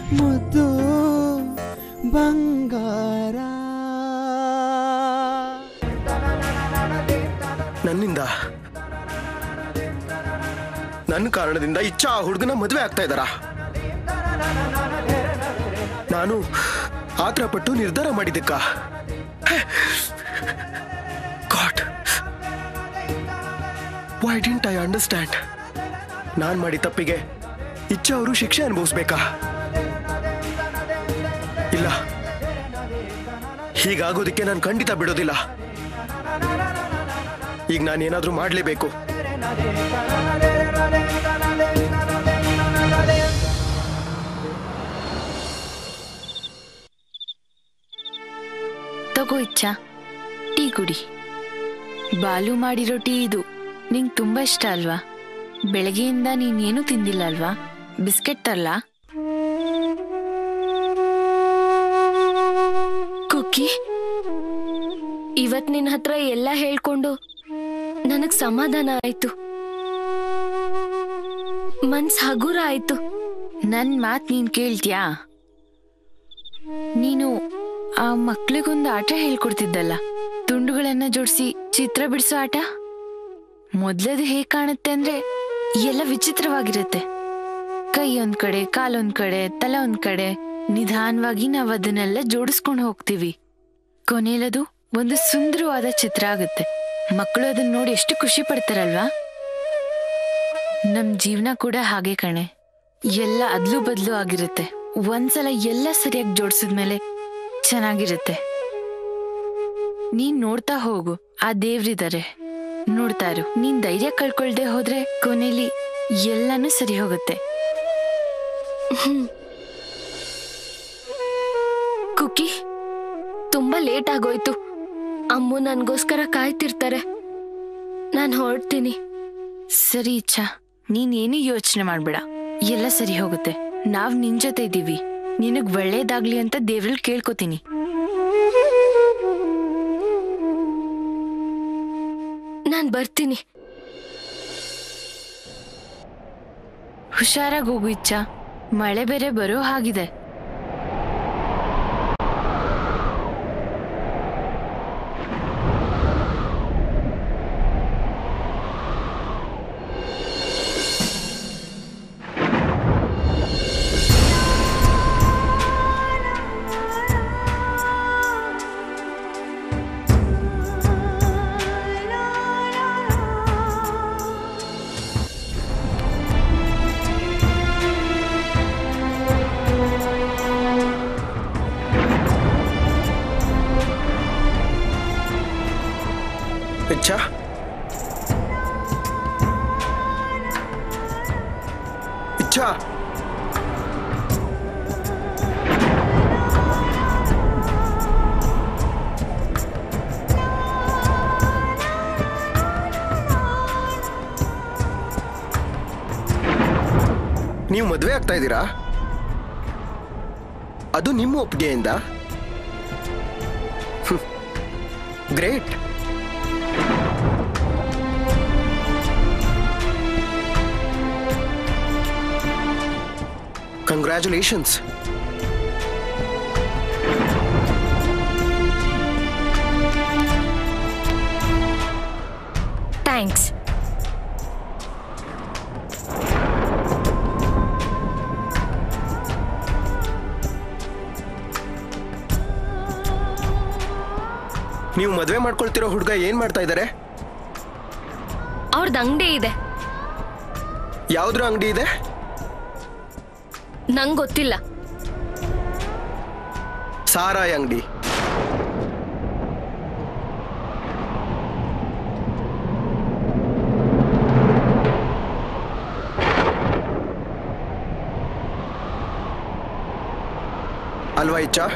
ಮುದ್ದು ಬಂಗಾರ. ನನ್ನಿಂದ, ನನ್ನ ಕಾರಣದಿಂದ ಇಚ್ಛಾ ಆ ಹುಡುಗನ ಮದುವೆ ಆಗ್ತಾ ಇದ್ದಾರ. ನಾನು ಆತರ ಪಟ್ಟು ನಿರ್ಧಾರ ಮಾಡಿದ್ದಕ್ಕ God, why didn't I understand? ನಾನ್ ಮಾಡಿದ ತಪ್ಪಿಗೆ ಇಚ್ಛಾ ಅವರು ಶಿಕ್ಷೆ ಅನುಭವಿಸ್ಬೇಕಾ? ಇಲ್ಲ, ಹೀಗಾಗೋದಿಕ್ಕೆ ನಾನು ಖಂಡಿತ ಬಿಡೋದಿಲ್ಲ. ಈಗ ನಾನೇನಾದ್ರೂ ಮಾಡಲೇಬೇಕು. ತಗೋ ಇಚ್ಛಾ, ಟೀ ಕುಡಿ. ಬಾಲು ಮಾಡಿರೋ ಟೀ ಇದು. ನಿಂಗೆ ತುಂಬಾ ಇಷ್ಟ ಅಲ್ವಾ? ಬೆಳಗ್ಗೆಯಿಂದ ನೀನೇನು ತಿಂದಿಲ್ಲ ಅಲ್ವಾ? ಬಿಸ್ಕೆಟ್ ತರ್ಲಾ? ಕುಕ್ಕಿ, ಇವತ್ ನಿನ್ನ ಹತ್ರ ಎಲ್ಲ ಹೇಳ್ಕೊಂಡು ನನಗ್ ಸಮಾಧಾನ ಆಯ್ತು, ಮನ್ಸ್ ಹಗುರ ಆಯ್ತು. ನನ್ ಮಾತ್ ನೀನ್ ಕೇಳ್ತ್ಯಾ? ನೀನು ಆ ಮಕ್ಳಿಗೊಂದು ಆಟ ಹೇಳ್ಕೊಡ್ತಿದ್ದಲ್ಲ, ತುಂಡುಗಳನ್ನ ಜೋಡಿಸಿ ಚಿತ್ರ ಬಿಡಿಸೋ ಆಟ. ಮೊದ್ಲದು ಹೇಗ್ ಕಾಣುತ್ತೆ ಅಂದ್ರೆ ಎಲ್ಲ ವಿಚಿತ್ರವಾಗಿರುತ್ತೆ. ಕೈ ಒಂದ್ ಕಡೆ, ಕಾಲೊಂದ್ ಕಡೆ, ತಲೆ ಒಂದ್ ಕಡೆ. ನಿಧಾನವಾಗಿ ನಾವ್ ಅದನ್ನೆಲ್ಲ ಜೋಡಿಸ್ಕೊಂಡು ಹೋಗ್ತೀವಿ. ಕೊನೆಲದು ಒಂದು ಸುಂದರವಾದ ಚಿತ್ರ ಆಗುತ್ತೆ. ಮಕ್ಕಳು ಅದನ್ನ ನೋಡಿ ಎಷ್ಟು ಖುಷಿ ಪಡ್ತಾರಲ್ವಾ? ನಮ್ ಜೀವನ ಕೂಡ ಹಾಗೆ ಕಣೆ. ಎಲ್ಲ ಅದ್ಲು ಬದ್ಲು ಆಗಿರುತ್ತೆ. ಒಂದ್ಸಲ ಎಲ್ಲ ಸರಿಯಾಗಿ ಜೋಡಿಸಿದ್ಮೇಲೆ ಚೆನ್ನಾಗಿರುತ್ತೆ. ನೀನ್ ನೋಡ್ತಾ ಹೋಗು, ಆ ದೇವ್ರಿದ್ದಾರೆ, ನೋಡ್ತಾ ಇರು. ನೀನ್ ಧೈರ್ಯ ಕಳ್ಕೊಳ್ದೆ ಹೋದ್ರೆ ಕೊನೆಲಿ ಎಲ್ಲಾನು ಸರಿ ಹೋಗುತ್ತೆ. ಕುಕ್ಕಿ, ತುಂಬಾ ಲೇಟ್ ಆಗೋಯ್ತು. ಅಮ್ಮು ನನ್ಗೋಸ್ಕರ ಕಾಯ್ತಿರ್ತಾರೆ. ನಾನ್ ಹೊರಡ್ತೀನಿ. ಸರಿ ಇಚ್ಛಾ, ನೀನೇನು ಯೋಚನೆ ಮಾಡ್ಬೇಡ, ಎಲ್ಲ ಸರಿ ಹೋಗುತ್ತೆ. ನಾವ್ ನಿನ್ ಜೊತೆ ಇದ್ದೀವಿ. ನಿನಗ್ ಒಳ್ಳೇದಾಗ್ಲಿ ಅಂತ ದೇವ್ರಲ್ಲಿ ಕೇಳ್ಕೊತೀನಿ. ನಾನ್ ಬರ್ತೀನಿ. ಹುಷಾರಾಗಿ ಹೋಗು ಇಚ್ಛಾ, ಮಳೆ ಬೇರೆ ಬರೋ ಹಾಗಿದೆ. ಇಚ್ಛಾ, ಇಚ್ಛಾ, ನೀವು ಮದುವೆ ಆಗ್ತಾ ಇದ್ದೀರಾ? ಅದು ನಿಮ್ಮ ಒಪ್ಪಿಗೆಯಿಂದ? ಗ್ರೇಟ್. Congratulations. Thanks. ನೀವು ಮದುವೆ ಮಾಡ್ಕೊಳ್ತಿರೋ ಹುಡುಗ ಏನ್ ಮಾಡ್ತಾ ಇದ್ದಾರೆ? ಅವ್ರದ್ದು ಅಂಗಡಿ ಇದೆ. ಯಾವ್ದ್ರ ಅಂಗಡಿ ಇದೆ? ನಂಗ್ ಗೊತ್ತಿಲ್ಲ. ಸಾರಾಯಿ ಅಂಗಡಿ. ಅಲ್ವಾ ಇಚ್ಛಾ?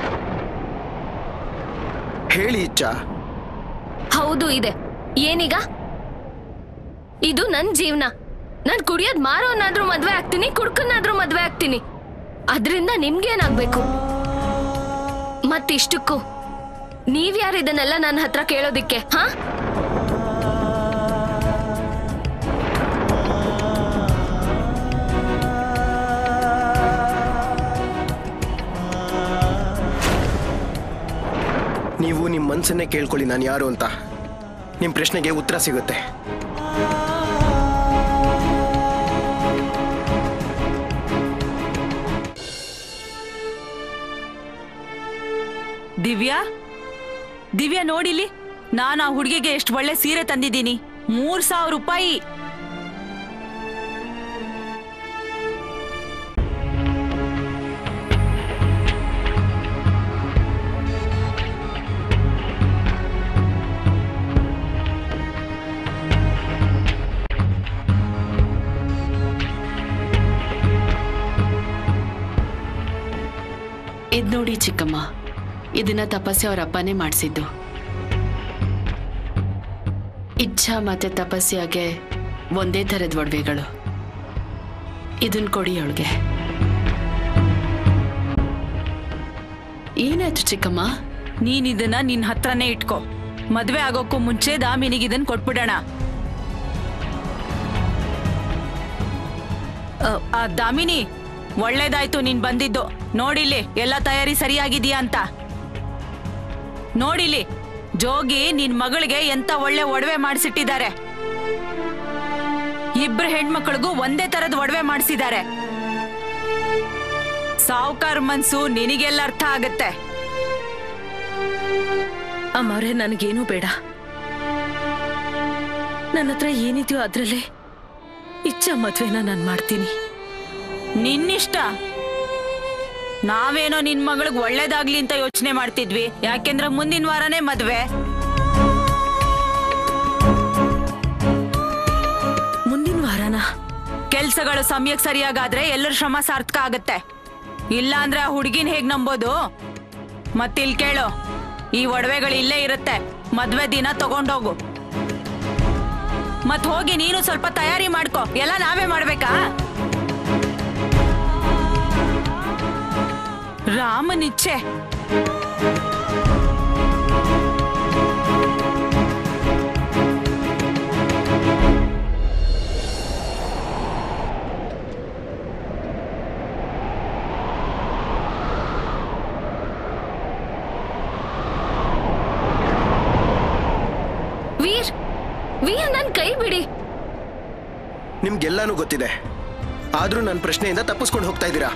ಹೇಳಿ ಇಚ್ಛಾ. ಹೌದು, ಇದೆ. ಏನೀಗ? ಇದು ನನ್ ಜೀವನ. ನಾನ್ ಕುಡಿಯೋದ್ ಮಾರೋನಾದ್ರೂ ಮದ್ವೆ ಆಗ್ತೀನಿ, ಕುಡ್ಕನಾದ್ರೂ ಮದ್ವೆ ಆಗ್ತೀನಿ. ಅದ್ರಿಂದ ನಿಮ್ಗೇನಾಗ್ಬೇಕು? ಮತ್ತಿಷ್ಟಕ್ಕೂ ನೀವ್ಯಾರು ಇದನ್ನೆಲ್ಲ ನನ್ನ ಹತ್ರ ಕೇಳೋದಿಕ್ಕೆ? ಹಾ, ನಿಮ್ಮ ಮನಸ್ಸನ್ನೇ ಕೇಳ್ಕೊಳ್ಳಿ ನಾನು ಯಾರು ಅಂತ. ನಿಮ್ಮ ಪ್ರಶ್ನೆಗೆ ಉತ್ತರ ಸಿಗುತ್ತೆ. ದಿವ್ಯಾ, ದಿವ್ಯಾ ನೋಡಿಲಿ, ನಾನು ಆ ಹುಡುಗಿಗೆ ಎಷ್ಟು ಒಳ್ಳೆ ಸೀರೆ ತಂದಿದ್ದೀನಿ. 3,000 ರೂಪಾಯಿ. ಇದ್ ನೋಡಿ ಚಿಕ್ಕಮ್ಮ, ಇದನ್ನ ತಪಸ್ಸೆ ಅವ್ರ ಅಪ್ಪನೇ ಮಾಡಿಸಿದ್ದು. ಇಚ್ಛಾ ಮತ್ತೆ ತಪಸ್ಯಾಗೆ ಒಂದೇ ಥರದ ಒಡವೆಗಳು. ಇದನ್ ಕೊಡಿ ಅವಳಿಗೆ. ಏನಾಯ್ತು ಚಿಕ್ಕಮ್ಮ? ನೀನ್ ಇದನ್ನ ನಿನ್ ಹತ್ರನೇ ಇಟ್ಕೋ. ಮದ್ವೆ ಆಗೋಕ್ಕೂ ಮುಂಚೆ ದಾಮಿನಿಗೆ ಇದನ್ ಕೊಟ್ಬಿಡೋಣ. ಆ ದಾಮಿನಿ, ಒಳ್ಳೇದಾಯ್ತು ನೀನ್ ಬಂದಿದ್ದು. ನೋಡಿಲಿ ಎಲ್ಲ ತಯಾರಿ ಸರಿಯಾಗಿದೆಯಾ ಅಂತ. ನೋಡಿಲಿ, ಜೋಗಿ ನಿನ್ ಮಗಳಿಗೆ ಎಂತ ಒಳ್ಳೆ ಒಡವೆ ಮಾಡಿಸಿಟ್ಟಿದ್ದಾರೆ. ಇಬ್ರು ಹೆಣ್ಮಕ್ಳಿಗೂ ಒಂದೇ ತರದ ಒಡವೆ ಮಾಡಿಸಿದ್ದಾರೆ. ಸಾವುಕಾರ ಮನ್ಸು ನಿನಗೆಲ್ಲ ಅರ್ಥ ಆಗತ್ತೆ. ಅಮ್ಮವ್ರೆ, ನನಗೇನೂ ಬೇಡ. ನನ್ನ ಹತ್ರ ಏನಿದೆಯೋ ಅದ್ರಲ್ಲೇ ಇಚ್ಛಾ ಮದ್ವೆನ ನಾನು ಮಾಡ್ತೀನಿ. ನಿನ್ನಿಷ್ಟ. ನಾವೇನೋ ನಿನ್ ಮಗಳಿಗೆ ಒಳ್ಳೇದಾಗ್ಲಿ ಅಂತ ಯೋಚನೆ ಮಾಡ್ತಿದ್ವಿ. ಯಾಕೆಂದ್ರೆ ಮುಂದಿನ ವಾರನೇ ಮದ್ವೆ. ಮುಂದಿನ ವಾರನ? ಕೆಲ್ಸಗಳು ಸಮಯಕ್ಕೆ ಸರಿಯಾಗಾದ್ರೆ ಎಲ್ಲರ ಶ್ರಮ ಸಾರ್ಥಕ ಆಗತ್ತೆ. ಇಲ್ಲ ಅಂದ್ರೆ ಆ ಹುಡುಗಿನ ಹೇಗ್ ನಂಬೋದು? ಮತ್ತಿಲ್ ಕೇಳು, ಈ ಒಡವೆಗಳು ಇಲ್ಲೇ ಇರುತ್ತೆ. ಮದ್ವೆ ದಿನ ತಗೊಂಡೋಗು. ಮತ್ ಹೋಗಿ ನೀನು ಸ್ವಲ್ಪ ತಯಾರಿ ಮಾಡ್ಕೊ. ಎಲ್ಲ ನಾವೇ ಮಾಡ್ಬೇಕಾ? ರಾಮನಿಚ್ಛೆ. ವೀರ್, ವೀರ್, ನನ್ ಕೈ ಬಿಡಿ. ನಿಮ್ಗೆಲ್ಲಾನು ಗೊತ್ತಿದೆ, ಆದ್ರೂ ನನ್ನ ಪ್ರಶ್ನೆಯಿಂದ ತಪ್ಪಿಸ್ಕೊಂಡು ಹೋಗ್ತಾ ಇದ್ದೀರಾ.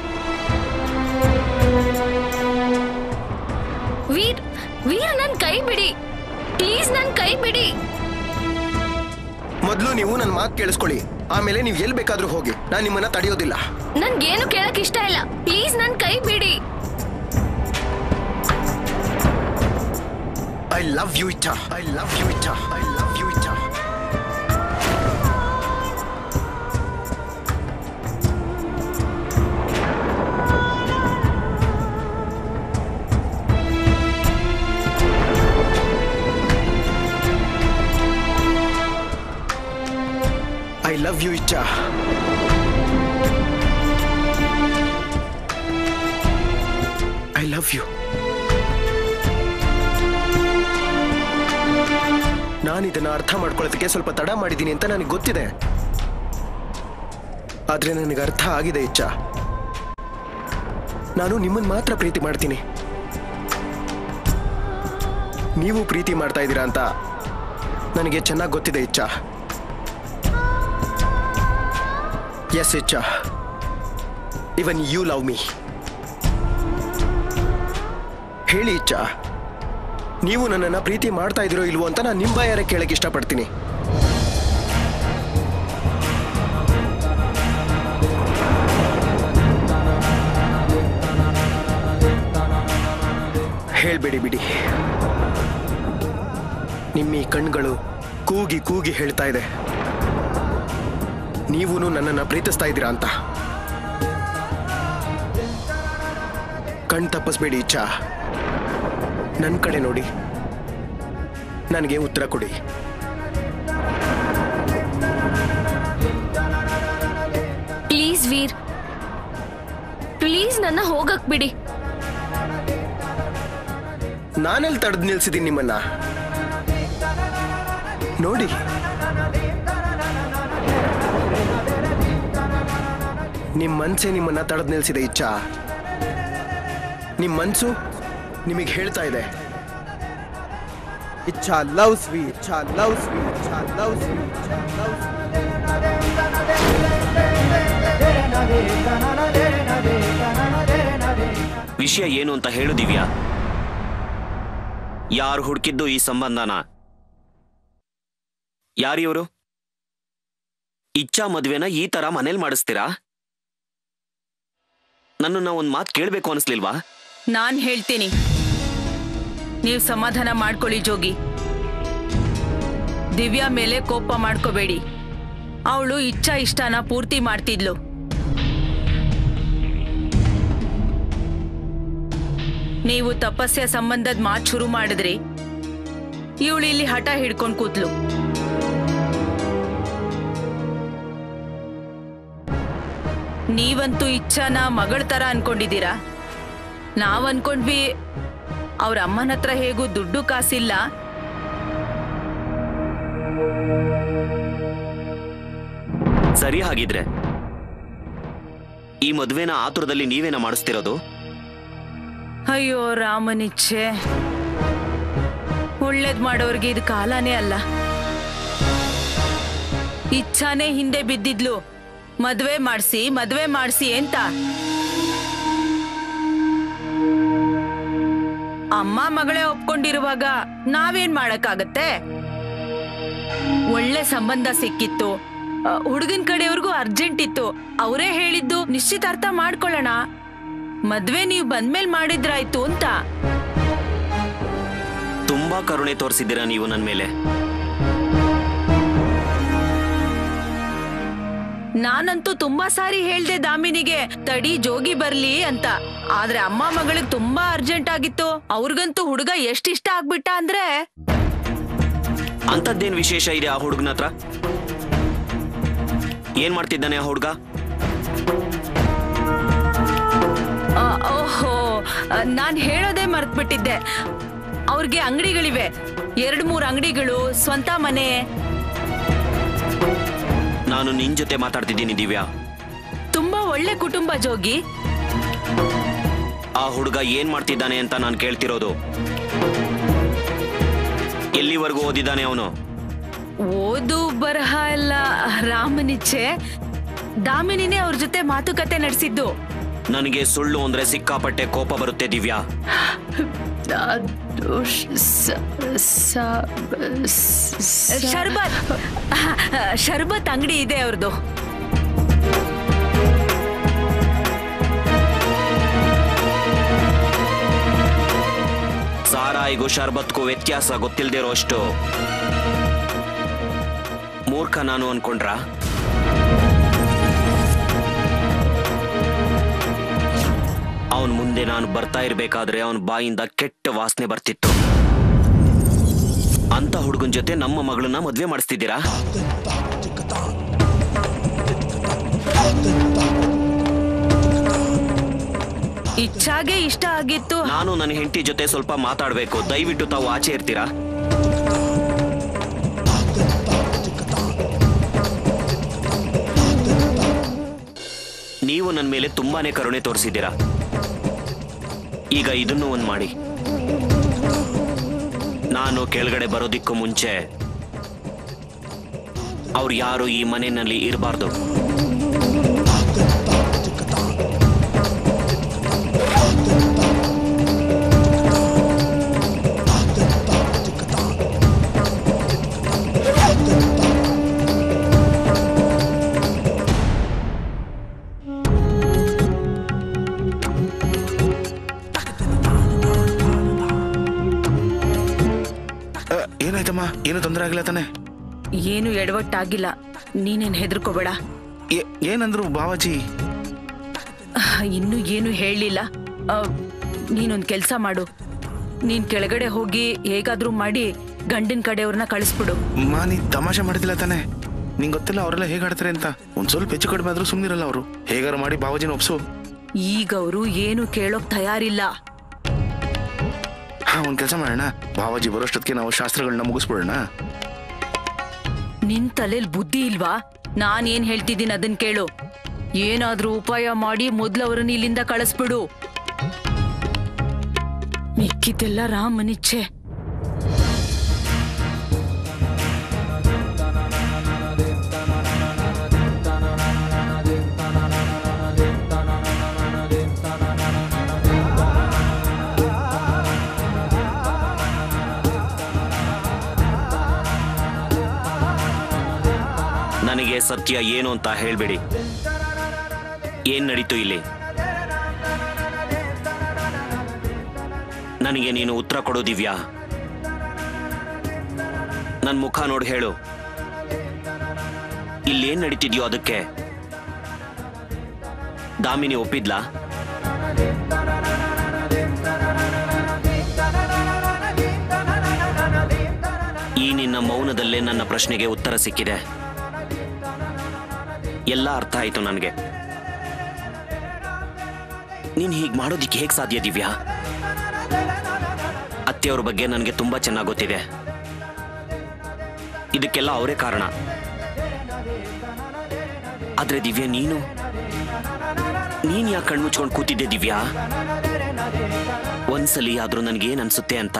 ವೀರ್, ವೀರ್, ನನ್ ಕೈ ಬಿಡಿ ಪ್ಲೀಸ್. ನನ್ ಕೈ ಬಿಡಿ. ಮೊದಲು ನೀವು ನನ್ನ ಮಾತು ಕೇಳಿಸ್ಕೊಳ್ಳಿ, ಆಮೇಲೆ ನೀವು ಎಲ್ಲಿ ಬೇಕಾದ್ರೂ ಹೋಗಿ. ನಾನು ನಿಮ್ಮನ್ನ ತಡೆಯೋದಿಲ್ಲ. ನನ್ಗೇನು ಕೇಳಕ್ ಇಷ್ಟ ಇಲ್ಲ. ಪ್ಲೀಸ್ ನನ್ ಕೈ ಬಿಡಿ. I love you Iccha. I love you Iccha. I love you Iccha. I love you, Icha. I love you. ನಾನು ಇದನ್ನ ಅರ್ಥ ಮಾಡ್ಕೊಳ್ಳೋದಕ್ಕೆ ಸ್ವಲ್ಪ ತಡ ಮಾಡಿದ್ದೀನಿ ಅಂತ ನನಗೆ ಗೊತ್ತಿದೆ. ಆದ್ರೆ ನನಗೆ ಅರ್ಥ ಆಗಿದೆ ಇಚ್ಛಾ. ನಾನು ನಿಮ್ಮನ್ನ ಮಾತ್ರ ಪ್ರೀತಿ ಮಾಡ್ತೀನಿ. ನೀವು ಪ್ರೀತಿ ಮಾಡ್ತಾ ಇದ್ದೀರಾ ಅಂತ ನನಗೆ ಚೆನ್ನಾಗಿ ಗೊತ್ತಿದೆ ಇಚ್ಛಾ. Yes, Icha. Even you love me. ಹೇಳಿ ಇಚ್ಛಾ, ನೀವು ನನ್ನನ್ನು ಪ್ರೀತಿ ಮಾಡ್ತಾ ಇದ್ದೀರೋ ಇಲ್ವೋ ಅಂತ ನಾನು ನಿಮ್ಮ ಬಾಯಾರೆ ಕೇಳಕ್ಕೆ ಇಷ್ಟಪಡ್ತೀನಿ. ಹೇಳ್ಬೇಡಿ ಬಿಡಿ. ನಿಮ್ಮ ಈ ಕಣ್ಗಳು ಕೂಗಿ ಕೂಗಿ ಹೇಳ್ತಾ ಇದೆ ನೀವು ನನ್ನನ್ನು ಪ್ರೀತಿಸ್ತಾ ಇದ್ದೀರಾ ಅಂತ. ಕಣ್ ತಪ್ಪಿಸ್ಬೇಡಿ ಇಚ್ಛಾ. ನನ್ನ ಕಡೆ ನೋಡಿ, ನನಗೆ ಉತ್ತರ ಕೊಡಿ. ಪ್ಲೀಸ್ ವೀರ್, ಪ್ಲೀಸ್ ನನ್ನ ಹೋಗಕ್ ಬಿಡಿ. ನಾನೆಲ್ಲಿ ತಡೆದು ನಿಲ್ಸಿದ್ದೀನಿ ನಿಮ್ಮನ್ನ? ನೋಡಿ, ನಿಮ್ಮ ಮನ್ಸೇ ನಿಮ್ಮನ್ನ ತಡೆದು ನಿಲ್ಸಿದೆ ಇಚ್ಛಾ. ನಿಮ್ಮ ಮನ್ಸು ನಿಮಗೆ ಹೇಳ್ತಾ ಇದೆ Iccha love sweet, Iccha love sweet, Iccha love sweet, Iccha love sweet. ವಿಷಯ ಏನು ಅಂತ ಹೇಳು ದಿವ್ಯಾ. ಯಾರು ಹುಡುಕಿದ್ದು ಈ ಸಂಬಂಧನ? ಯಾರಿವರು? ಇಚ್ಛಾ ಮದ್ವೆನ ಈ ತರ ಮನೇಲಿ ಮಾಡಿಸ್ತೀರಾ? ನನ್ನನ್ನ ಒಂದ್ ಮಾತು ಕೇಳ್ಬೇಕು ಅನ್ಸ್ಲಿಲ್ವಾ? ನಾನ್ ಹೇಳ್ತೀನಿ, ನೀವು ಸಮಾಧಾನ ಮಾಡ್ಕೊಳ್ಳಿ ಜೋಗಿ. ದಿವ್ಯಾ ಮೇಲೆ ಕೋಪ ಮಾಡ್ಕೋಬೇಡಿ. ಅವಳು ಇಚ್ಛಾ ಇಷ್ಟನ ಪೂರ್ತಿ ಮಾಡ್ತಿದ್ಲು. ನೀವು ತಪಸ್ಯ ಸಂಬಂಧದ ಮಾತು ಶುರು ಮಾಡಿದ್ರಿ, ಇವಳು ಇಲ್ಲಿ ಹಠ ಹಿಡ್ಕೊಂಡು ಕೂತ್ಲು. ನೀವಂತೂ ಇಚ್ಛಾನ ಮಗಳ ತರ ಅನ್ಕೊಂಡಿದ್ದೀರಾ. ನಾವ್ ಅನ್ಕೊಂಡ್ವಿ ಅವ್ರ ಅಮ್ಮನ ಹತ್ರ ಹೇಗೂ ದುಡ್ಡು ಕಾಸಿಲ್ಲ, ಸರಿ. ಹಾಗಿದ್ರೆ ಈ ಮದ್ವೆನ ಆತುರದಲ್ಲಿ ನೀವೇನ ಮಾಡಿಸ್ತಿರೋದು? ಅಯ್ಯೋ ರಾಮನಿಚ್ಛೆ, ಒಳ್ಳೇದ್ ಮಾಡೋರ್ಗೆ ಇದು ಕಾಲನೇ ಅಲ್ಲ. ಇಚ್ಛಾನೇ ಹಿಂದೆ ಬಿದ್ದಿದ್ಲು, ಮದ್ವೆ ಮಾಡ್ಸಿ ಅಂತ. ಅಮ್ಮ ಮಗಳೇ ಒಪ್ಕೊಂಡಿರುವಾಗ ನಾವೇನ್ ಮಾಡಕ್ಕಾಗತ್ತೆ? ಒಳ್ಳೆ ಸಂಬಂಧ ಸಿಕ್ಕಿತ್ತು, ಹುಡುಗನ್ ಕಡೆಯವ್ರಿಗೂ ಅರ್ಜೆಂಟ್ ಇತ್ತು. ಅವರೇ ಹೇಳಿದ್ದು ನಿಶ್ಚಿತಾರ್ಥ ಮಾಡ್ಕೊಳ್ಳೋಣ, ಮದ್ವೆ ನೀವು ಬಂದ್ಮೇಲೆ ಮಾಡಿದ್ರಾಯ್ತು ಅಂತ. ತುಂಬಾ ಕರುಣೆ ತೋರಿಸಿದ್ದೀರಾ ನೀವು ನನ್ ಮೇಲೆ. ನಾನಂತೂ ತುಂಬಾ ಸಾರಿ ಹೇಳ್ದೆ ದಾಮಿನಿಗೆ, ತಡಿ ಜೋಗಿ ಬರ್ಲಿ ಅಂತ. ಆದ್ರೆ ಅಮ್ಮ ಮಗಳಿಗೆ ತುಂಬಾ ಅರ್ಜೆಂಟ್ ಆಗಿತ್ತು. ಅವ್ರಿಗಂತೂ ಹುಡುಗ ಎಷ್ಟಿಷ್ಟ ಆಗ್ಬಿಟ್ಟ ಅಂದ್ರೆ. ಅಂತದ್ದೇನ್ ವಿಶೇಷ ಇದೆ ಆ ಹುಡುಗನ ಹತ್ರ? ಏನ್ ಮಾಡ್ತಿದ್ದಾನೆ ಆ ಹುಡುಗ? ಓಹೋ, ನಾನ್ ಹೇಳೋದೇ ಮರ್ತ್ಬಿಟ್ಟಿದ್ದೆ. ಅವ್ರಿಗೆ ಅಂಗಡಿಗಳಿವೆ, 2-3 ಅಂಗಡಿಗಳು, ಸ್ವಂತ ಮನೆ. ನಾನು ನಿನ್ ಜೊತೆ ಮಾತಾಡ್ತಿದ್ದೀನಿ ದಿವ್ಯಾ. ತುಂಬಾ ಒಳ್ಳೆ ಕುಟುಂಬ ಜೋಗಿ. ಆ ಹುಡುಗ ಏನ್ ಮಾಡ್ತಿದ್ದಾನೆ ಅಂತ ನಾನು ಕೇಳ್ತಿರೋದು. ಎಲ್ಲಿವರೆಗೂ ಓದಿದ್ದಾನೆ ಅವನು? ಓದು ಬರಹ ಎಲ್ಲ ರಾಮನಿಚ್ಛೆ. ದಾಮಿನಿನೇ ಅವ್ರ ಜೊತೆ ಮಾತುಕತೆ ನಡೆಸಿದ್ದು. ನನಗೆ ಸುಳ್ಳು ಅಂದ್ರೆ ಸಿಕ್ಕಾಪಟ್ಟೆ ಕೋಪ ಬರುತ್ತೆ ದಿವ್ಯಾ. ಶರ್ಬತ್ ಅಂಗಡಿ ಇದೆ ಅವ್ರದ್ದು. ಸಾರಾಯಿಗೂ ಶರ್ಬತ್ಗೂ ವ್ಯತ್ಯಾಸ ಗೊತ್ತಿಲ್ದಿರೋ ಅಷ್ಟು ಮೂರ್ಖ ನಾನು ಅನ್ಕೊಂಡ್ರ? ಅವನ್ ಮುಂದೆ ನಾನು ಬರ್ತಾ ಇರ್ಬೇಕಾದ್ರೆ ಅವನ ಬಾಯಿಂದ ಕೆಟ್ಟ ವಾಸನೆ ಬರ್ತಿತ್ತು. ಅಂತ ಹುಡುಗನ್ ಜೊತೆ ನಮ್ಮ ಮಗಳನ್ನ ಮದ್ವೆ ಮಾಡಿಸ್ತಿದ್ದೀರಾ? ಇಚ್ಛಾಗೆ ಇಷ್ಟ ಆಗಿತ್ತು. ನಾನು ನನ್ನ ಹೆಂಡತಿ ಜೊತೆ ಸ್ವಲ್ಪ ಮಾತಾಡ್ಬೇಕು. ದಯವಿಟ್ಟು ತಾವು ಆಚೆ ಇರ್ತೀರಾ? ನೀವು ನನ್ನ ಮೇಲೆ ತುಂಬಾನೇ ಕರುಣೆ ತೋರಿಸಿದ್ದೀರಾ. ಈಗ ಇದನ್ನು ಒಂದ್ ಮಾಡಿ. ನಾನು ಕೆಳಗಡೆ ಬರೋದಿಕ್ಕೂ ಮುಂಚೆ ಅವ್ರು ಯಾರು ಈ ಮನೆಯಲ್ಲಿ ಇರಬಾರ್ದು. ಏನಾಯ್ತಮ್ಮ? ಏನು ತೊಂದರೆ ಆಗಿಲ್ಲ ತಾನೆ? ಏನು ಎಡವಟ್ಟಾಗಿಲ್ಲ, ನೀನೇನ್ ಹೆದರ್ಕೋಬೇಡ. ಏನಂದ್ರು ಬಾವಾಜಿ? ಇನ್ನು ಏನು ಹೇಳಲಿಲ್ಲ. ನೀನೊಂದ್ ಕೆಲ್ಸ ಮಾಡು, ನೀನ್ ಕೆಳಗಡೆ ಹೋಗಿ ಹೇಗಾದ್ರೂ ಮಾಡಿ ಗಂಡಿನ ಕಡೆಯವ್ರನ್ನ ಕಳಿಸ್ಬಿಡು. ನೀ ತಮಾಷೆ ಮಾಡಿದಿಲ್ಲ ತಾನೆ? ನಿಂಗೆ ಗೊತ್ತಿಲ್ಲ ಅವರೆಲ್ಲ ಹೇಗೆ ಆಡ್ತಾರೆ ಅಂತ. ಒಂದ್ ಸ್ವಲ್ಪ ಹೆಚ್ಚು ಕಡಿಮೆ ಆದ್ರೂ ಸುಮ್ನಿರಲ್ಲ ಅವರು. ಹೇಗಾರು ಮಾಡಿ ಬಾವಾಜಿನ ಒಪ್ಸು. ಈಗ ಅವರು ಏನು ಕೇಳೋಕ್ ತಯಾರಿಲ್ಲ. ಒಂದ್ ಕೆಲಸ ಮಾಡೋಣ, ಬಾವಾಜಿ ಬರೋಷ್ಟೊತ್ತಿಗೆ ನಾವು ಶಾಸ್ತ್ರಗಳನ್ನ ಮುಗಿಸ್ಬಿಡೋಣ. ನಿನ್ ತಲೆಲ್ ಬುದ್ಧಿ ಇಲ್ವಾ? ನಾನ್ ಏನ್ ಹೇಳ್ತಿದ್ದೀನಿ ಅದನ್ ಕೇಳು. ಏನಾದ್ರೂ ಉಪಾಯ ಮಾಡಿ ಮೊದ್ಲವರನ್ನ ಇಲ್ಲಿಂದ ಕಳಿಸ್ಬಿಡು. ಮಿಕ್ಕಿದ್ದೆಲ್ಲ ರಾಮನಿಚ್ಛೆ. ಸತ್ಯ ಏನು ಅಂತ ಹೇಳ್ಬೇಡಿ. ಏನ್ ನಡೀತು ಇಲ್ಲಿ? ನನಗೆ ನೀನು ಉತ್ತರ ಕೊಡು ದಿವ್ಯಾ. ನನ್ ಮುಖ ನೋಡಿ ಹೇಳು, ಇಲ್ಲೇನ್ ನಡೀತಿದ್ಯೋ ಅದಕ್ಕೆ ದಾಮಿನಿ ಒಪ್ಪಿದ್ಲಾ? ಈ ನಿನ್ನ ಮೌನದಲ್ಲೇ ನನ್ನ ಪ್ರಶ್ನೆಗೆ ಉತ್ತರ ಸಿಕ್ಕಿದೆ. ಎಲ್ಲ ಅರ್ಥ ಆಯ್ತು ನನಗೆ. ನೀನ್ ಹೀಗ್ ಮಾಡೋದಿಕ್ಕೆ ಹೇಗ್ ಸಾಧ್ಯ ದಿವ್ಯಾ? ಅತ್ತೆಯವ್ರ ಬಗ್ಗೆ ನನಗೆ ತುಂಬಾ ಚೆನ್ನಾಗಿ ಗೊತ್ತಿದೆ. ಇದಕ್ಕೆಲ್ಲ ಅವರೇ ಕಾರಣ. ಆದ್ರೆ ದಿವ್ಯಾ, ನೀನ್ ಯಾಕೆ ಕಣ್ಮುಚ್ಕೊಂಡು ಕೂತಿದ್ದೆ ದಿವ್ಯಾ? ಒಂದ್ಸಲಿ ಆದ್ರೂ ನನಗೇನ್ ಅನ್ಸುತ್ತೆ ಅಂತ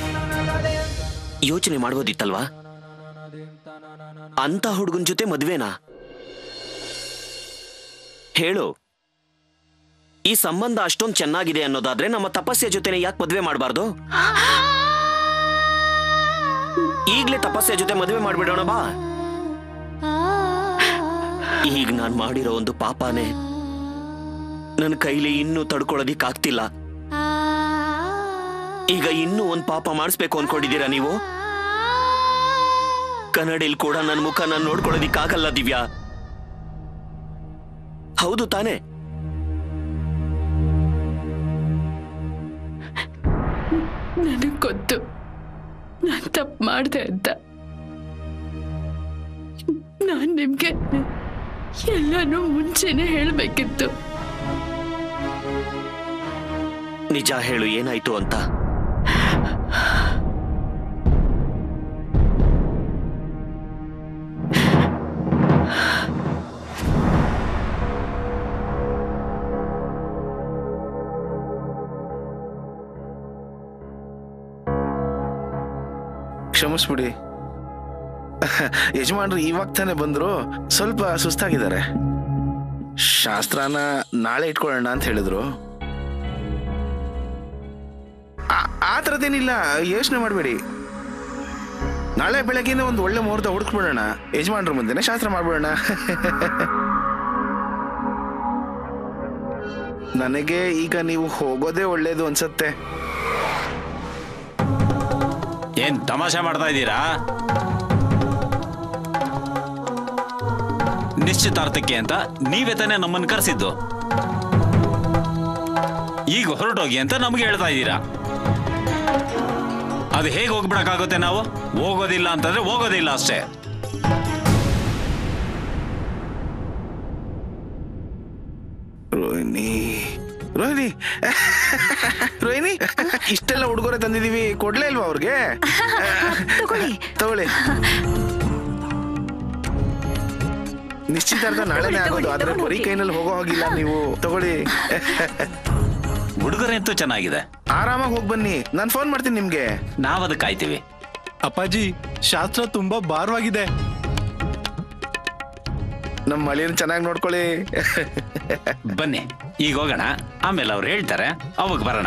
ಯೋಚನೆ ಮಾಡ್ಬೋದಿತ್ತಲ್ವಾ? ಅಂತ ಹುಡುಗನ ಜೊತೆ ಮದ್ವೆನಾ? ಹೇಳು. ಈ ಸಂಬಂಧ ಅಷ್ಟೊಂದು ಚೆನ್ನಾಗಿದೆ ಅನ್ನೋದಾದ್ರೆ ನಮ್ಮ ತಪಸ್ಸೆ ಜೊತೆನೆ ಯಾಕೆ ಮದ್ವೆ ಮಾಡಬಾರ್ದು? ಈಗ್ಲೇ ತಪಸ್ಸೆ ಜೊತೆ ಮದ್ವೆ ಮಾಡ್ಬಿಡೋಣ ಬಾ. ಈಗ ನಾನ್ ಮಾಡಿರೋ ಒಂದು ಪಾಪನೇ ನನ್ನ ಕೈಲಿ ಇನ್ನೂ ತಡ್ಕೊಳ್ಳೋದಿಕ್ಕಾಗ್ತಿಲ್ಲ. ಈಗ ಇನ್ನೂ ಒಂದು ಪಾಪ ಮಾಡಿಸ್ಬೇಕು ಅನ್ಕೊಂಡಿದ್ದೀರಾ ನೀವು? ಕನ್ನಡಿಲ್ ಕೂಡ ನನ್ನ ಮುಖ ನಾನು ನೋಡ್ಕೊಳ್ಳೋದಿಕ್ಕಾಗಲ್ಲ ದಿವ್ಯಾ. ಹೌದು ತಾನೆ? ನನಗ್ ಗೊತ್ತು ನಾನ್ ತಪ್ಪು ಮಾಡ್ದೆ ಅಂತ. ನಾನ್ ನಿಮ್ಗೆ ಎಲ್ಲಾನು ಮುಂಚೆನೆ ಹೇಳ್ಬೇಕಿತ್ತು. ನಿಜ ಹೇಳು, ಏನಾಯ್ತು ಅಂತ? ಕ್ಷಮಿಸ್ಬಿಡಿ ಯಜಮಾನ್ರು, ಇವಾಗ ತಾನೆ ಬಂದ್ರು, ಸ್ವಲ್ಪ ಸುಸ್ತಾಗಿದ್ದಾರೆ. ಶಾಸ್ತ್ರನ ನಾಳೆ ಇಟ್ಕೊಳ್ಳೋಣ ಅಂತ ಹೇಳಿದ್ರು. ಆ ಥರದ್ದೇನಿಲ್ಲ, ಯೋಚನೆ ಮಾಡಬೇಡಿ. ನಾಳೆ ಬೆಳಗ್ಗೆನೆ ಒಂದು ಒಳ್ಳೆ ಮುಹೂರ್ತ ಹುಡುಕ್ಬಿಡೋಣ, ಯಜಮಾನ್ರ ಮುಂದೆನೆ ಶಾಸ್ತ್ರ ಮಾಡ್ಬಿಡೋಣ. ನನಗೆ ಈಗ ನೀವು ಹೋಗೋದೇ ಒಳ್ಳೇದು ಅನ್ಸತ್ತೆ. ಏನ್ ತಮಾಷೆ ಮಾಡ್ತಾ ಇದ್ದೀರಾ? ನಿಶ್ಚಿತಾರ್ಥಕ್ಕೆ ಅಂತ ನೀವೇ ತಾನೇ ನಮ್ಮನ್ನು ಕರೆಸಿದ್ದು. ಈಗ ಹೊರಟೋಗಿ ಅಂತ ನಮ್ಗೆ ಹೇಳ್ತಾ ಇದ್ದೀರಾ. ಅದು ಹೇಗೆ ಹೋಗ್ಬಿಡಕ್ಕಾಗುತ್ತೆ? ನಾವು ಹೋಗೋದಿಲ್ಲ ಅಂತಂದ್ರೆ ಹೋಗೋದಿಲ್ಲ ಅಷ್ಟೇ. ರೋಹಿಣಿ ರೋಹಿಣಿ ರೋಹಿಣಿ, ಇಷ್ಟೆಲ್ಲ ಉಡುಗೊರೆ ತಂದಿದೀವಿ, ಕೊಡ್ಲೇ ಇಲ್ವಾ ಅವ್ರಿಗೆ? ತಗೊಳ್ಳಿ. ನಿಶ್ಚಿತಾರ್ಥ ನಾಳೆನೇ ಆಗೋದು, ಆದ್ರೆ ಬರೀ ಕೈನಲ್ಲಿ ಹೋಗೋ ಹೋಗಿಲ್ಲ ನೀವು. ತಗೊಳ್ಳಿ. ಉಡುಗೊರೆ ಅಂತೂ ಚೆನ್ನಾಗಿದೆ. ಆರಾಮಾಗಿ ಹೋಗಿ ಬನ್ನಿ, ನಾನು ಫೋನ್ ಮಾಡ್ತೀನಿ ನಿಮ್ಗೆ. ನಾವ್ ಅದಕ್ಕೆ ಕಾಯ್ತೀವಿ. ಅಪ್ಪಾಜಿ, ಶಾಸ್ತ್ರ ತುಂಬಾ ಭಾರವಾಗಿದೆ. ನಮ್ಮ ಮಳಿಯನ್ನು ಚೆನ್ನಾಗಿ ನೋಡ್ಕೊಳ್ಳಿ. ಬನ್ನಿ ಈಗ ಹೋಗೋಣ, ಆಮೇಲೆ ಅವ್ರು ಹೇಳ್ತಾರೆ, ಅವಾಗ ಬರೋಣ.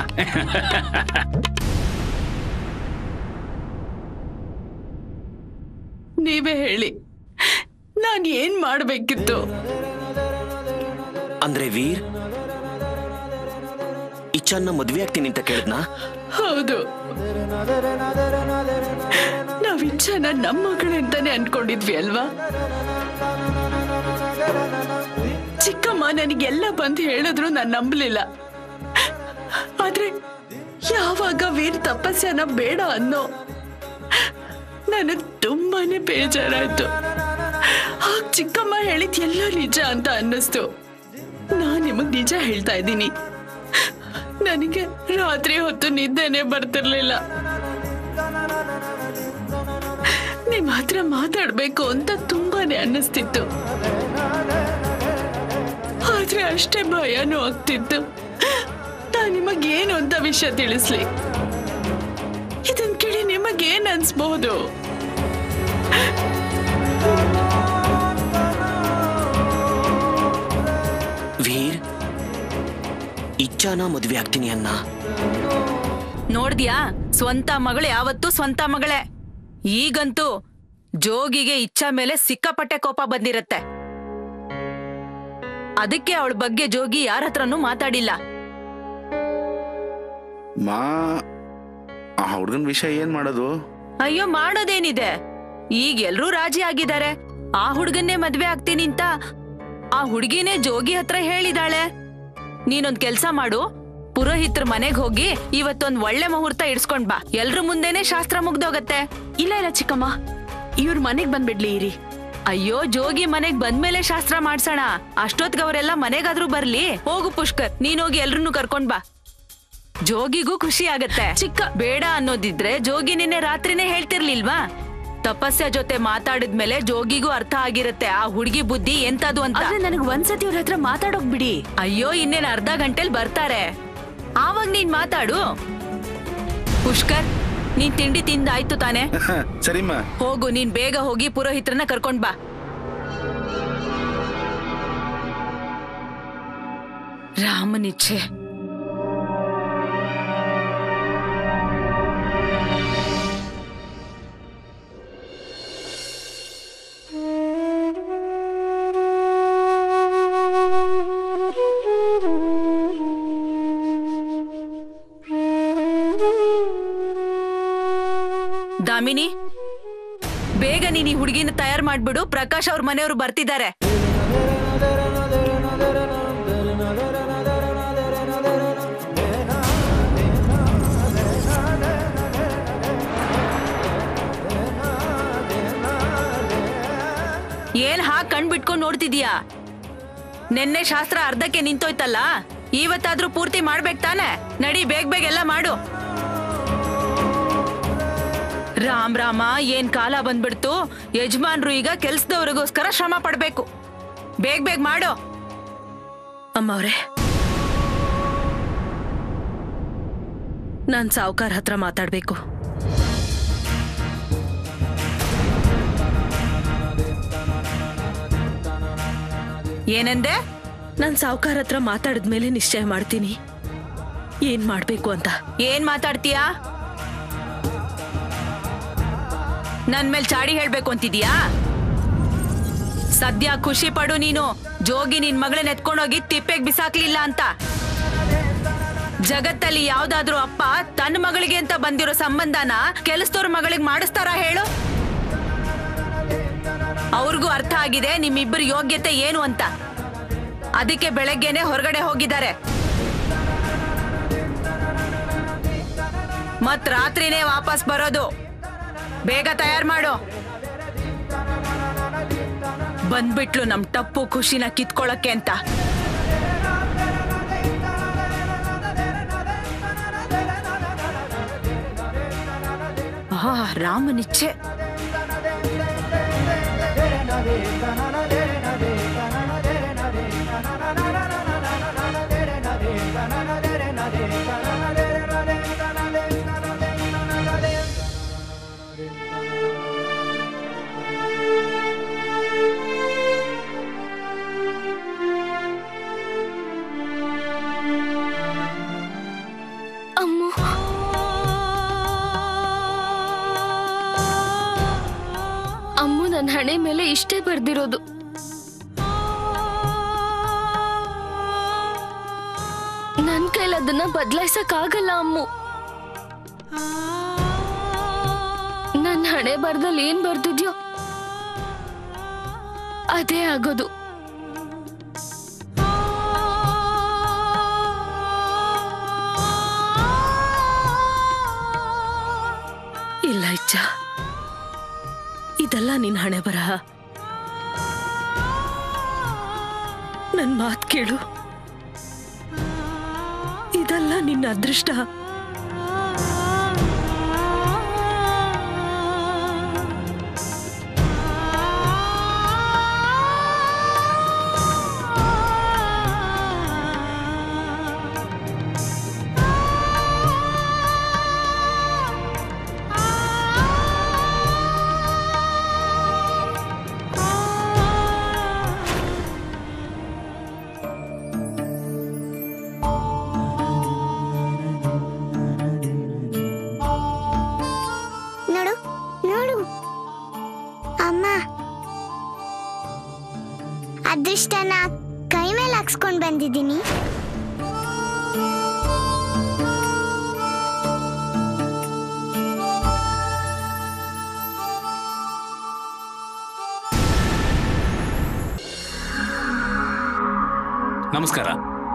ನೀವೇ ಹೇಳಿ, ನಾನು ಏನ್ ಮಾಡ್ಬೇಕಿತ್ತು? ಅಂದ್ರೆ ವೀರ್ ಇಚ್ಛಾನ್ನ ಮದ್ವೆ ಆಗ್ತೀನಿ ಅಂತ ಕೇಳಿದ್ನಾ? ಹೌದು, ನಾವ್ ಇಚ್ಛಾನ ನಮ್ಮ ಮಗಳಂತಾನೆ ಅನ್ಕೊಂಡಿದ್ವಿ ಅಲ್ವಾ? ಚಿಕ್ಕಮ್ಮ ನನಗೆಲ್ಲ ಬಂದು ಹೇಳಿದ್ರು ನಾನು ನಂಬಲಿಲ್ಲ. ಆದ್ರೆ ಯಾವಾಗ ವೀರ್ ತಪಸ್ಯನ ಬೇಡ ಅನ್ನೋ ನನಗ್ ತುಂಬಾನೇ ಬೇಜಾರಾಯ್ತು. ಆಗ ಚಿಕ್ಕಮ್ಮ ಹೇಳಿದ್ ಎಲ್ಲ ನಿಜ ಅಂತ ಅನ್ನಿಸ್ತು. ನಾನ್ ನಿಮಗ್ ನಿಜ ಹೇಳ್ತಾ ಇದ್ದೀನಿ, ನನಗೆ ರಾತ್ರಿ ಹೊತ್ತು ನಿದ್ದೆನೆ ಬರ್ತಿರ್ಲಿಲ್ಲ. ನಿಮ್ ಹತ್ರ ಮಾತಾಡ್ಬೇಕು ಅಂತ ತುಂಬಾನೇ ಅನ್ನಿಸ್ತಿತ್ತು. ಆದ್ರೆ ಅಷ್ಟೇ ಭಯನೂ ಆಗ್ತಿತ್ತು. ನಾನ್ ನಿಮಗೇನು ಅಂತ ವಿಷಯ ತಿಳಿಸ್ಲಿ? ಇದನ್ ಕೇಳಿ ನಿಮಗೇನ್ ಅನ್ಸ್ಬಹುದು? ವೀರ್ ಇಚ್ಛಾನ ಮದ್ವೆ ಆಗ್ತೀನಿ ಅನ್ನ ನೋಡ್ದ್ಯಾ? ಸ್ವಂತ ಮಗಳು ಯಾವತ್ತೂ ಸ್ವಂತ ಮಗಳೇ. ಈಗಂತೂ ಜೋಗಿಗೆ ಇಚ್ಛಾ ಮೇಲೆ ಸಿಕ್ಕಾಪಟ್ಟೆ ಕೋಪ ಬಂದಿರತ್ತೆ. ಅದಕ್ಕೆ ಅವಳ ಬಗ್ಗೆ ಜೋಗಿ ಯಾರ ಹತ್ರನೂ ಮಾತಾಡಿಲ್ಲ. ಮಾ ಆ ಹುಡುಗನ ವಿಷಯ ಏನ್ ಮಾಡೋದು? ಅಯ್ಯೋ, ಮಾಡೋದೇನಿದೆ, ಈಗ ಎಲ್ರೂ ರಾಜಿ ಆಗಿದ್ದಾರೆ. ಆ ಹುಡುಗನ್ನೇ ಮದ್ವೆ ಆಗ್ತೀನಿ ಅಂತ ಆ ಹುಡುಗಿನೇ ಜೋಗಿ ಹತ್ರ ಹೇಳಿದಾಳೆ. ನೀನೊಂದ್ ಕೆಲ್ಸ ಮಾಡು, ಪುರೋಹಿತ್ರ ಮನೆಗ್ ಹೋಗಿ ಇವತ್ತೊಂದ್ ಒಳ್ಳೆ ಮುಹೂರ್ತ ಇಡ್ಸ್ಕೊಂಡ್ ಬಾ. ಎಲ್ರ ಮುಂದೆನೆ ಶಾಸ್ತ್ರ ಮುಗ್ದೋಗತ್ತೆ. ಇಲ್ಲ ಚಿಕ್ಕಮ್ಮ, ಇವ್ರ ಮನೆಗ್ ಬಂದ್ಬಿಡ್ಲಿ ಇರಿ. ಅಯ್ಯೋ, ಜೋಗಿ ಮನೆಗ್ ಬಂದ್ಮೇಲೆ ಶಾಸ್ತ್ರ ಮಾಡ್ಸೋಣ. ಅಷ್ಟೊತ್ಗೆ ಅವರೆಲ್ಲ ಮನೆಗಾದ್ರೂ ಬರ್ಲಿ. ಹೋಗು ಪುಷ್ಕರ್, ನೀನೋಗಿ ಎಲ್ರನ್ನೂ ಕರ್ಕೊಂಡ್ ಬಾ. ಜೋಗಿಗೂ ಖುಷಿ ಆಗತ್ತೆ. ಬೇಡ ಅನ್ನೋದಿದ್ರೆ ಜೋಗಿ ನಿನ್ನೆ ರಾತ್ರಿನೇ ಹೇಳ್ತಿರ್ಲಿಲ್ವಾ? ತಪಸ್ಯ ಜೊತೆ ಮಾತಾಡಿದ್ಮೇಲೆ ಜೋಗಿಗೂ ಅರ್ಥ ಆಗಿರುತ್ತೆ ಆ ಹುಡುಗಿ ಬುದ್ಧಿ ಎಂತದು ಅಂತ. ನನಗ್ ಒಂದ್ಸತಿ ಅವ್ರ ಹತ್ರ ಮಾತಾಡೋಕ್ ಬಿಡಿ. ಅಯ್ಯೋ, ಇನ್ನೇನ್ ಅರ್ಧ ಗಂಟೆಲ್ ಬರ್ತಾರೆ, ಆವಾಗ ನೀನ್ ಮಾತಾಡು. ಪುಷ್ಕರ್, ನೀನ್ ತಿಂಡಿ ತಿಂದಾಯ್ತು ತಾನೆ? ಸರಿಮ್ಮ. ಹೋಗು, ನೀನ್ ಬೇಗ ಹೋಗಿ ಪುರೋಹಿತ್ರನ್ನ ಕರ್ಕೊಂಡ್ ಬಾ. ರಾಮನಿಚ್ಛೆ. ದಾಮಿನಿ, ಬೇಗ ನೀನ್ ಈ ಹುಡುಗಿನ ತಯಾರು ಮಾಡ್ಬಿಡು. ಪ್ರಕಾಶ್ ಅವ್ರ ಮನೆಯವರು ಬರ್ತಿದ್ದಾರೆ. ಏನ್ ಹಾಕ್ ಕಣ್ ಬಿಟ್ಕೊಂಡ್ ನೋಡ್ತಿದ್ಯಾ? ನೆನ್ನೆ ಶಾಸ್ತ್ರ ಅರ್ಧಕ್ಕೆ ನಿಂತೋಯ್ತಲ್ಲ, ಇವತ್ತಾದ್ರೂ ಪೂರ್ತಿ ಮಾಡ್ಬೇಕ್ ತಾನೆ? ನಡಿ, ಬೇಗ ಬೇಗ ಎಲ್ಲ ಮಾಡು. ರಾಮ್ ರಾಮ, ಏನ್ ಕಾಲ ಬಂದ್ಬಿಡ್ತು. ಯಜಮಾನ್ರು ಈಗ ಕೆಲ್ಸದವ್ರಿಗೋಸ್ಕರ ಶ್ರಮ ಪಡ್ಬೇಕು. ಬೇಗ ಬೇಗ ಮಾಡು. ಅಮ್ಮವ್ರೆ, ನಾನ್ ಸಾವ್ಕಾರ್ ಹತ್ರ ಮಾತಾಡ್ಬೇಕು. ಏನಂದೆ? ನಾನ್ ಸಾವ್ಕಾರ್ ಹತ್ರ ಮಾತಾಡಿದ್ಮೇಲೆ ನಿಶ್ಚಯ ಮಾಡ್ತೀನಿ ಏನ್ ಮಾಡ್ಬೇಕು ಅಂತ. ಏನ್ ಮಾತಾಡ್ತೀಯಾ? ನನ್ ಮೇಲ್ ಚಾಡಿ ಹೇಳ್ಬೇಕು ಅಂತಿದ್ಯಾ? ಸದ್ಯ ಖುಷಿ ಪಡು ನೀನು. ಜೋಗಿ ನಿನ್ ಮಗಳನ್ನ ಎತ್ಕೊಂಡೋಗಿ ತಿಪ್ಪೆಗ್ ಬಿಸಾಕ್ಲಿಲ್ಲ ಅಂತ. ಜಗತ್ತಲ್ಲಿ ಯಾವ್ದಾದ್ರೂ ಅಪ್ಪ ತನ್ನ ಮಗಳಿಗೆ ಅಂತ ಬಂದಿರೋ ಸಂಬಂಧನ ಕೆಲಸದವ್ರ ಮಗಳಿಗೆ ಮಾಡಿಸ್ತಾರ ಹೇಳು? ಅವ್ರಿಗೂ ಅರ್ಥ ಆಗಿದೆ ನಿಮ್ಮಿಬ್ಬರ ಯೋಗ್ಯತೆ ಏನು ಅಂತ. ಅದಕ್ಕೆ ಬೆಳಗ್ಗೆನೆ ಹೊರಗಡೆ ಹೋಗಿದ್ದಾರೆ. ಮತ್ ರಾತ್ರಿನೇ ವಾಪಸ್ ಬರೋದು. ಬೇಗ ತಯಾರು ಮಾಡು. ಬಂದ್ಬಿಟ್ಲು ನಮ್ ಟಪ್ಪು ಖುಷಿನ ಕಿತ್ಕೊಳ್ಳಕ್ಕೆ ಅಂತ. ರಾಮನಿಚ್ಛೆ. ಅಮ್ಮು ನನ್ನ ಹಣೆ ಮೇಲೆ ಇಷ್ಟೇ ಬರ್ದಿರೋದು. ನನ್ ಕೈಲಿ ಅದನ್ನ ಬದಲಾಯಿಸಕ್ ಆಗಲ್ಲ ಅಮ್ಮು. ನನ್ನ ಹಣೆ ಬರ್ದಲ್ಲಿ ಏನ್ ಬರ್ದಿದ್ಯೋ ಅದೇ ಆಗೋದು. ಇಲ್ಲ ಇಚ್ಛ, ಇದೆಲ್ಲ ನಿನ್ ಹಣೆ ಬರಹ. ನನ್ ಮಾತ್ ಕೇಳು, ಇದೆಲ್ಲ ನಿನ್ನ ಅದೃಷ್ಟ. ಬನ್ನಿ. ನಮಸ್ಕಾರ.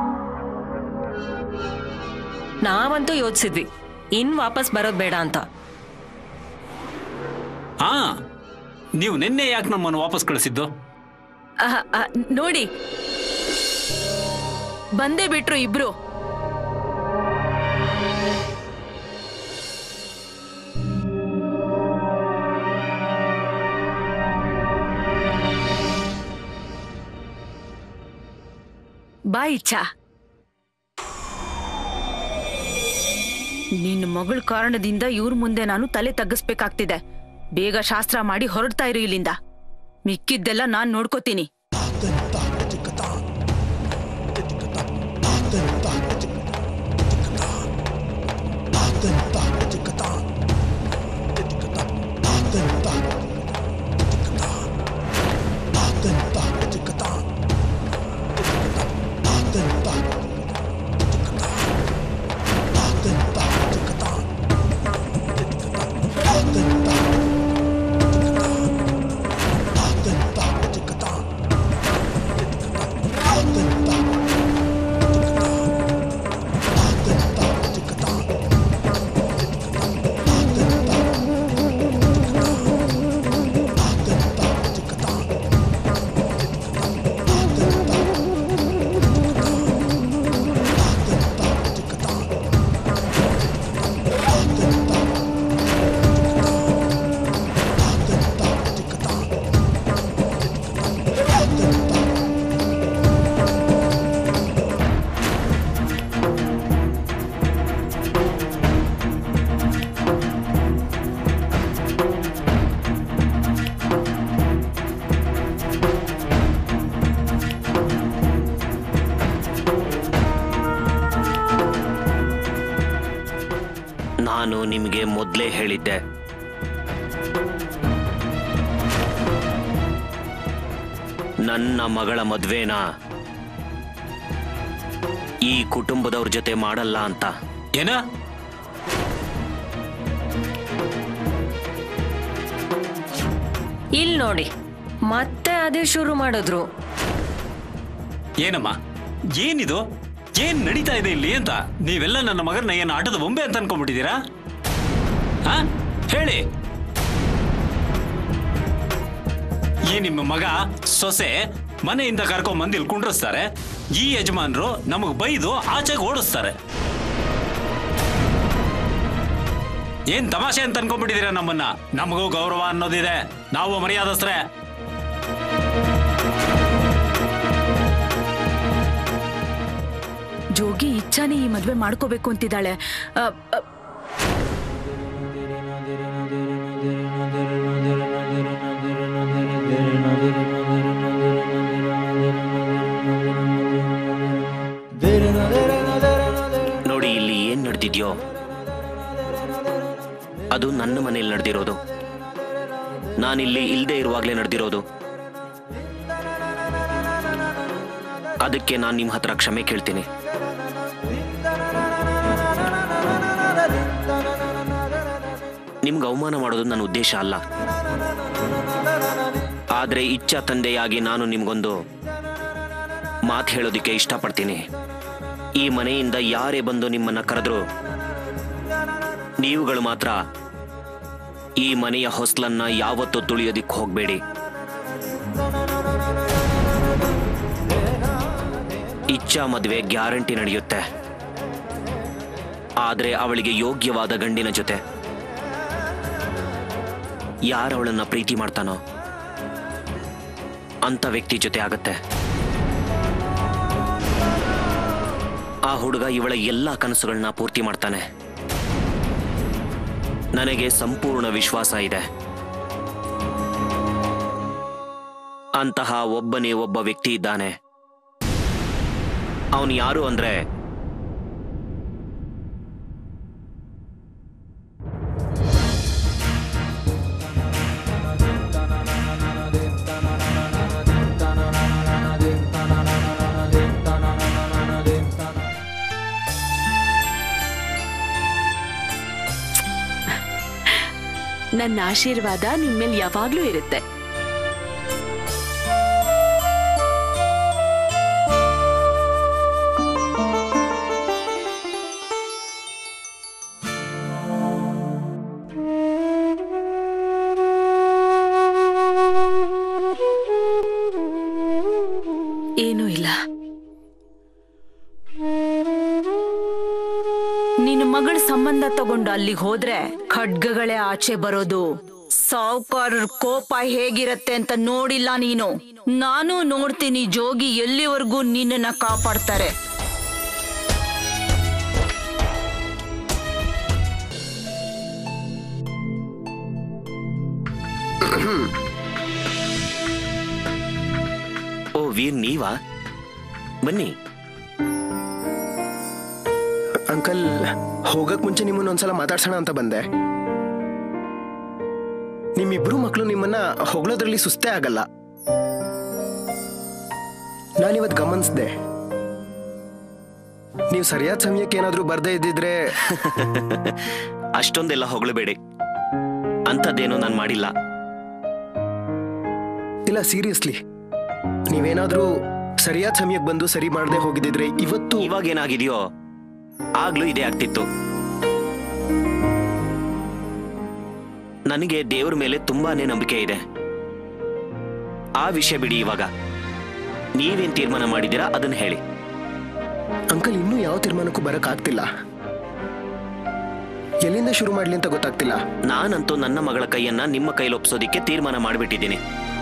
ನಾವಂತೂ ಯೋಚಿಸಿದ್ವಿ ಇನ್ ವಾಪಸ್ ಬರೋದ್ ಬೇಡ ಅಂತ. ಹಾ, ನೀವು ನಿನ್ನೆ ಯಾಕೆ ನಮ್ಮನ್ನು ವಾಪಸ್ ಕಳಿಸಿದ್ದು? ನೋಡಿ, ಬಂದೇ ಬಿಟ್ರು ಇಬ್ರು. ಬಾ ಇಚ್ಛಾ, ನಿನ್ನ ಮಗಳ ಕಾರಣದಿಂದ ಇವ್ರ ಮುಂದೆ ನಾನು ತಲೆ ತಗ್ಗಿಸ್ಬೇಕಾಗ್ತಿದೆ. ಬೇಗ ಶಾಸ್ತ್ರ ಮಾಡಿ ಹೊರಡ್ತಾ ಇರು ಇಲ್ಲಿಂದ. ಮಿಕ್ಕಿದ್ದೆಲ್ಲ ನಾನ್ ನೋಡ್ಕೋತೀನಿ. ನಾನು ನಿಮಗೆ ಮೊದಲೇ ಹೇಳಿದ್ದೆ, ನನ್ನ ಮಗಳ ಮದ್ವೆನ ಈ ಕುಟುಂಬದವ್ರ ಜೊತೆ ಮಾಡಲ್ಲ ಅಂತ. ಏನ? ಇಲ್ ನೋಡಿ, ಮತ್ತೆ ಅದೇ ಶುರು ಮಾಡಿದ್ರು. ಏನಮ್ಮ, ಏನಿದು? ಏನ್ ನಡೀತಾ ಇದೆ ಇಲ್ಲಿ ಅಂತ? ನೀವೆಲ್ಲ ನನ್ನ ಮಗನ ಏನು ಆಟದ ಬೊಂಬೆ ಅಂತ ಅನ್ಕೊಂಡ್ಬಿಟ್ಟಿದ್ದೀರಾ? ಹಾ, ಹೇಳಿ. ಈ ನಿಮ್ಮ ಮಗ ಸೊಸೆ ಮನೆಯಿಂದ ಕರ್ಕೊಂಡ್ ಬಂದು ಇಲ್ಲಿ ಕುಂಡ್ರಿಸ್ತಾರೆ. ಈ ಯಜಮಾನ್ರು ನಮಗ್ ಬೈದು ಆಚೆಗೆ ಓಡಿಸ್ತಾರೆ. ಏನ್ ತಮಾಷೆ ಅಂತ ಅನ್ಕೊಂಡ್ಬಿಟ್ಟಿದ್ದೀರಾ ನಮ್ಮನ್ನ? ನಮಗೂ ಗೌರವ ಅನ್ನೋದಿದೆ, ನಾವು ಮರ್ಯಾದಸ್ತ್ರೆ. ಜೋಗಿ ಇಚ್ಛಾನೇ ಈ ಮದ್ವೆ ಮಾಡ್ಕೋಬೇಕು ಅಂತಿದ್ದಾಳೆ. ನೋಡಿ, ಇಲ್ಲಿ ಏನ್ ನಡೆದಿದ್ಯೋ ಅದು ನನ್ನ ಮನೆಯಲ್ಲಿ ನಡೆದಿರೋದು. ನಾನಿಲ್ಲಿ ಇಲ್ಲದೆ ಇರುವಾಗಲೇ ನಡೆದಿರೋದು. ಅದಕ್ಕೆ ನಾನು ನಿಮ್ಮ ಹತ್ರ ಕ್ಷಮೆ ಕೇಳ್ತೀನಿ. ನಿಮ್ಗೆ ಅವಮಾನ ಮಾಡೋದು ನನ್ನ ಉದ್ದೇಶ ಅಲ್ಲ. ಆದ್ರೆ ಇಚ್ಛಾ ತಂದೆಯಾಗಿ ನಾನು ನಿಮ್ಗೊಂದು ಮಾತು ಹೇಳೋದಿಕ್ಕೆ ಇಷ್ಟಪಡ್ತೀನಿ. ಈ ಮನೆಯಿಂದ ಯಾರೇ ಬಂದು ನಿಮ್ಮನ್ನ ಕರೆದ್ರು ನೀವುಗಳು ಮಾತ್ರ ಈ ಮನೆಯ ಹೊಸ್ಲನ್ನ ಯಾವತ್ತೂ ತುಳಿಯೋದಿಕ್ಕೆ ಹೋಗ್ಬೇಡಿ. ಇಚ್ಛಾ ಮದುವೆ ಗ್ಯಾರಂಟಿ ನಡೆಯುತ್ತೆ, ಆದ್ರೆ ಅವಳಿಗೆ ಯೋಗ್ಯವಾದ ಗಂಡಿನ ಜೊತೆ. ಯಾರವಳನ್ನ ಪ್ರೀತಿ ಮಾಡ್ತಾನೋ ಅಂತ ವ್ಯಕ್ತಿ ಜೊತೆ ಆಗತ್ತೆ. ಆ ಹುಡುಗ ಇವಳ ಎಲ್ಲ ಕನಸುಗಳನ್ನ ಪೂರ್ತಿ ಮಾಡ್ತಾನೆ. ನನಗೆ ಸಂಪೂರ್ಣ ವಿಶ್ವಾಸ ಇದೆ. ಅಂತಹ ಒಬ್ಬನೇ ಒಬ್ಬ ವ್ಯಕ್ತಿ ಇದ್ದಾನೆ. ಅವನು ಯಾರು ಅಂದ್ರೆ ನನ್ನ ಆಶೀರ್ವಾದ ನಿಮ್ಮೇಲೆ ಯಾವಾಗ್ಲೂ ಇರುತ್ತೆ. ಏನೂ ಇಲ್ಲ. ನಿನ್ನ ಮಗಳ ಸಂಬಂಧ ತಗೊಂಡು ಅಲ್ಲಿಗೆ ಹೋದ್ರೆ ಖಡ್ಗಗಳೇ ಆಚೆ ಬರೋದು. ಸಾವುಕಾರರ ಕೋಪ ಹೇಗಿರತ್ತೆ ಅಂತ ನೋಡಿಲ್ಲ ನೀನು. ನಾನು ನೋಡ್ತೀನಿ ಜೋಗಿ ಎಲ್ಲಿವರೆಗೂ ನಿನ್ನನ್ನ ಕಾಪಾಡ್ತಾರೆ. ಓ ವೀರ್, ನೀವಾ? ಬನ್ನಿ. ಅಂಕಲ್, ಹೋಗಕ್ ಮುಂಚೆ ನಿಮ್ಮನ್ನ ಒಂದ್ಸಲ ಮಾತಾಡ್ಸೋಣ ಅಂತ ಬಂದೆ. ನಿಮ್ಮಿಬ್ರು ಮಕ್ಕಳು ನಿಮ್ಮನ್ನ ಹೊಗಳೋದ್ರಲ್ಲಿ ಸುಸ್ತೇ ಆಗಲ್ಲ. ನಾನಿವತ್ ಗಮನಿಸ್ದೆ, ನೀವು ಸರಿಯಾದ ಸಮಯಕ್ಕೆ ಏನಾದ್ರೂ ಬರ್ದೇ ಇದ್ದಿದ್ರೆ. ಅಷ್ಟೊಂದೆಲ್ಲ ಹೊಗಳಬೇಡಿ, ಅಂಥದ್ದೇನೋ ನಾನು ಮಾಡಿಲ್ಲ. ಇಲ್ಲ, ಸೀರಿಯಸ್ಲಿ, ನೀವೇನಾದ್ರೂ ಸರಿಯಾದ ಸಮಯಕ್ಕೆ ಬಂದು ಸರಿ ಮಾಡದೆ ಹೋಗಿದ್ದಿದ್ರೆ ಇವತ್ತು. ಇವಾಗೇನಾಗಿದೆಯೋ ಆಗ್ಲೂ ಇದೇ ಆಗ್ತಿತ್ತು. ನನಗೆ ದೇವ್ರ ಮೇಲೆ ತುಂಬಾನೇ ನಂಬಿಕೆ ಇದೆ. ಆ ವಿಷಯ ಬಿಡಿ. ಇವಾಗ ನೀವೇನ್ ತೀರ್ಮಾನ ಮಾಡಿದ್ದೀರಾ ಅದನ್ನ ಹೇಳಿ. ಅಂಕಲ್, ಇನ್ನೂ ಯಾವ ತೀರ್ಮಾನಕ್ಕೂ ಬರಕ್ ಆಗ್ತಿಲ್ಲ. ಎಲ್ಲಿಂದ ಶುರು ಮಾಡ್ಲಿ ಅಂತ ಗೊತ್ತಾಗ್ತಿಲ್ಲ. ನಾನಂತೂ ನನ್ನ ಮಗಳ ಕೈಯನ್ನ ನಿಮ್ಮ ಕೈಲಿ ಒಪ್ಸೋದಿಕ್ಕೆ ತೀರ್ಮಾನ ಮಾಡಿಬಿಟ್ಟಿದ್ದೀನಿ.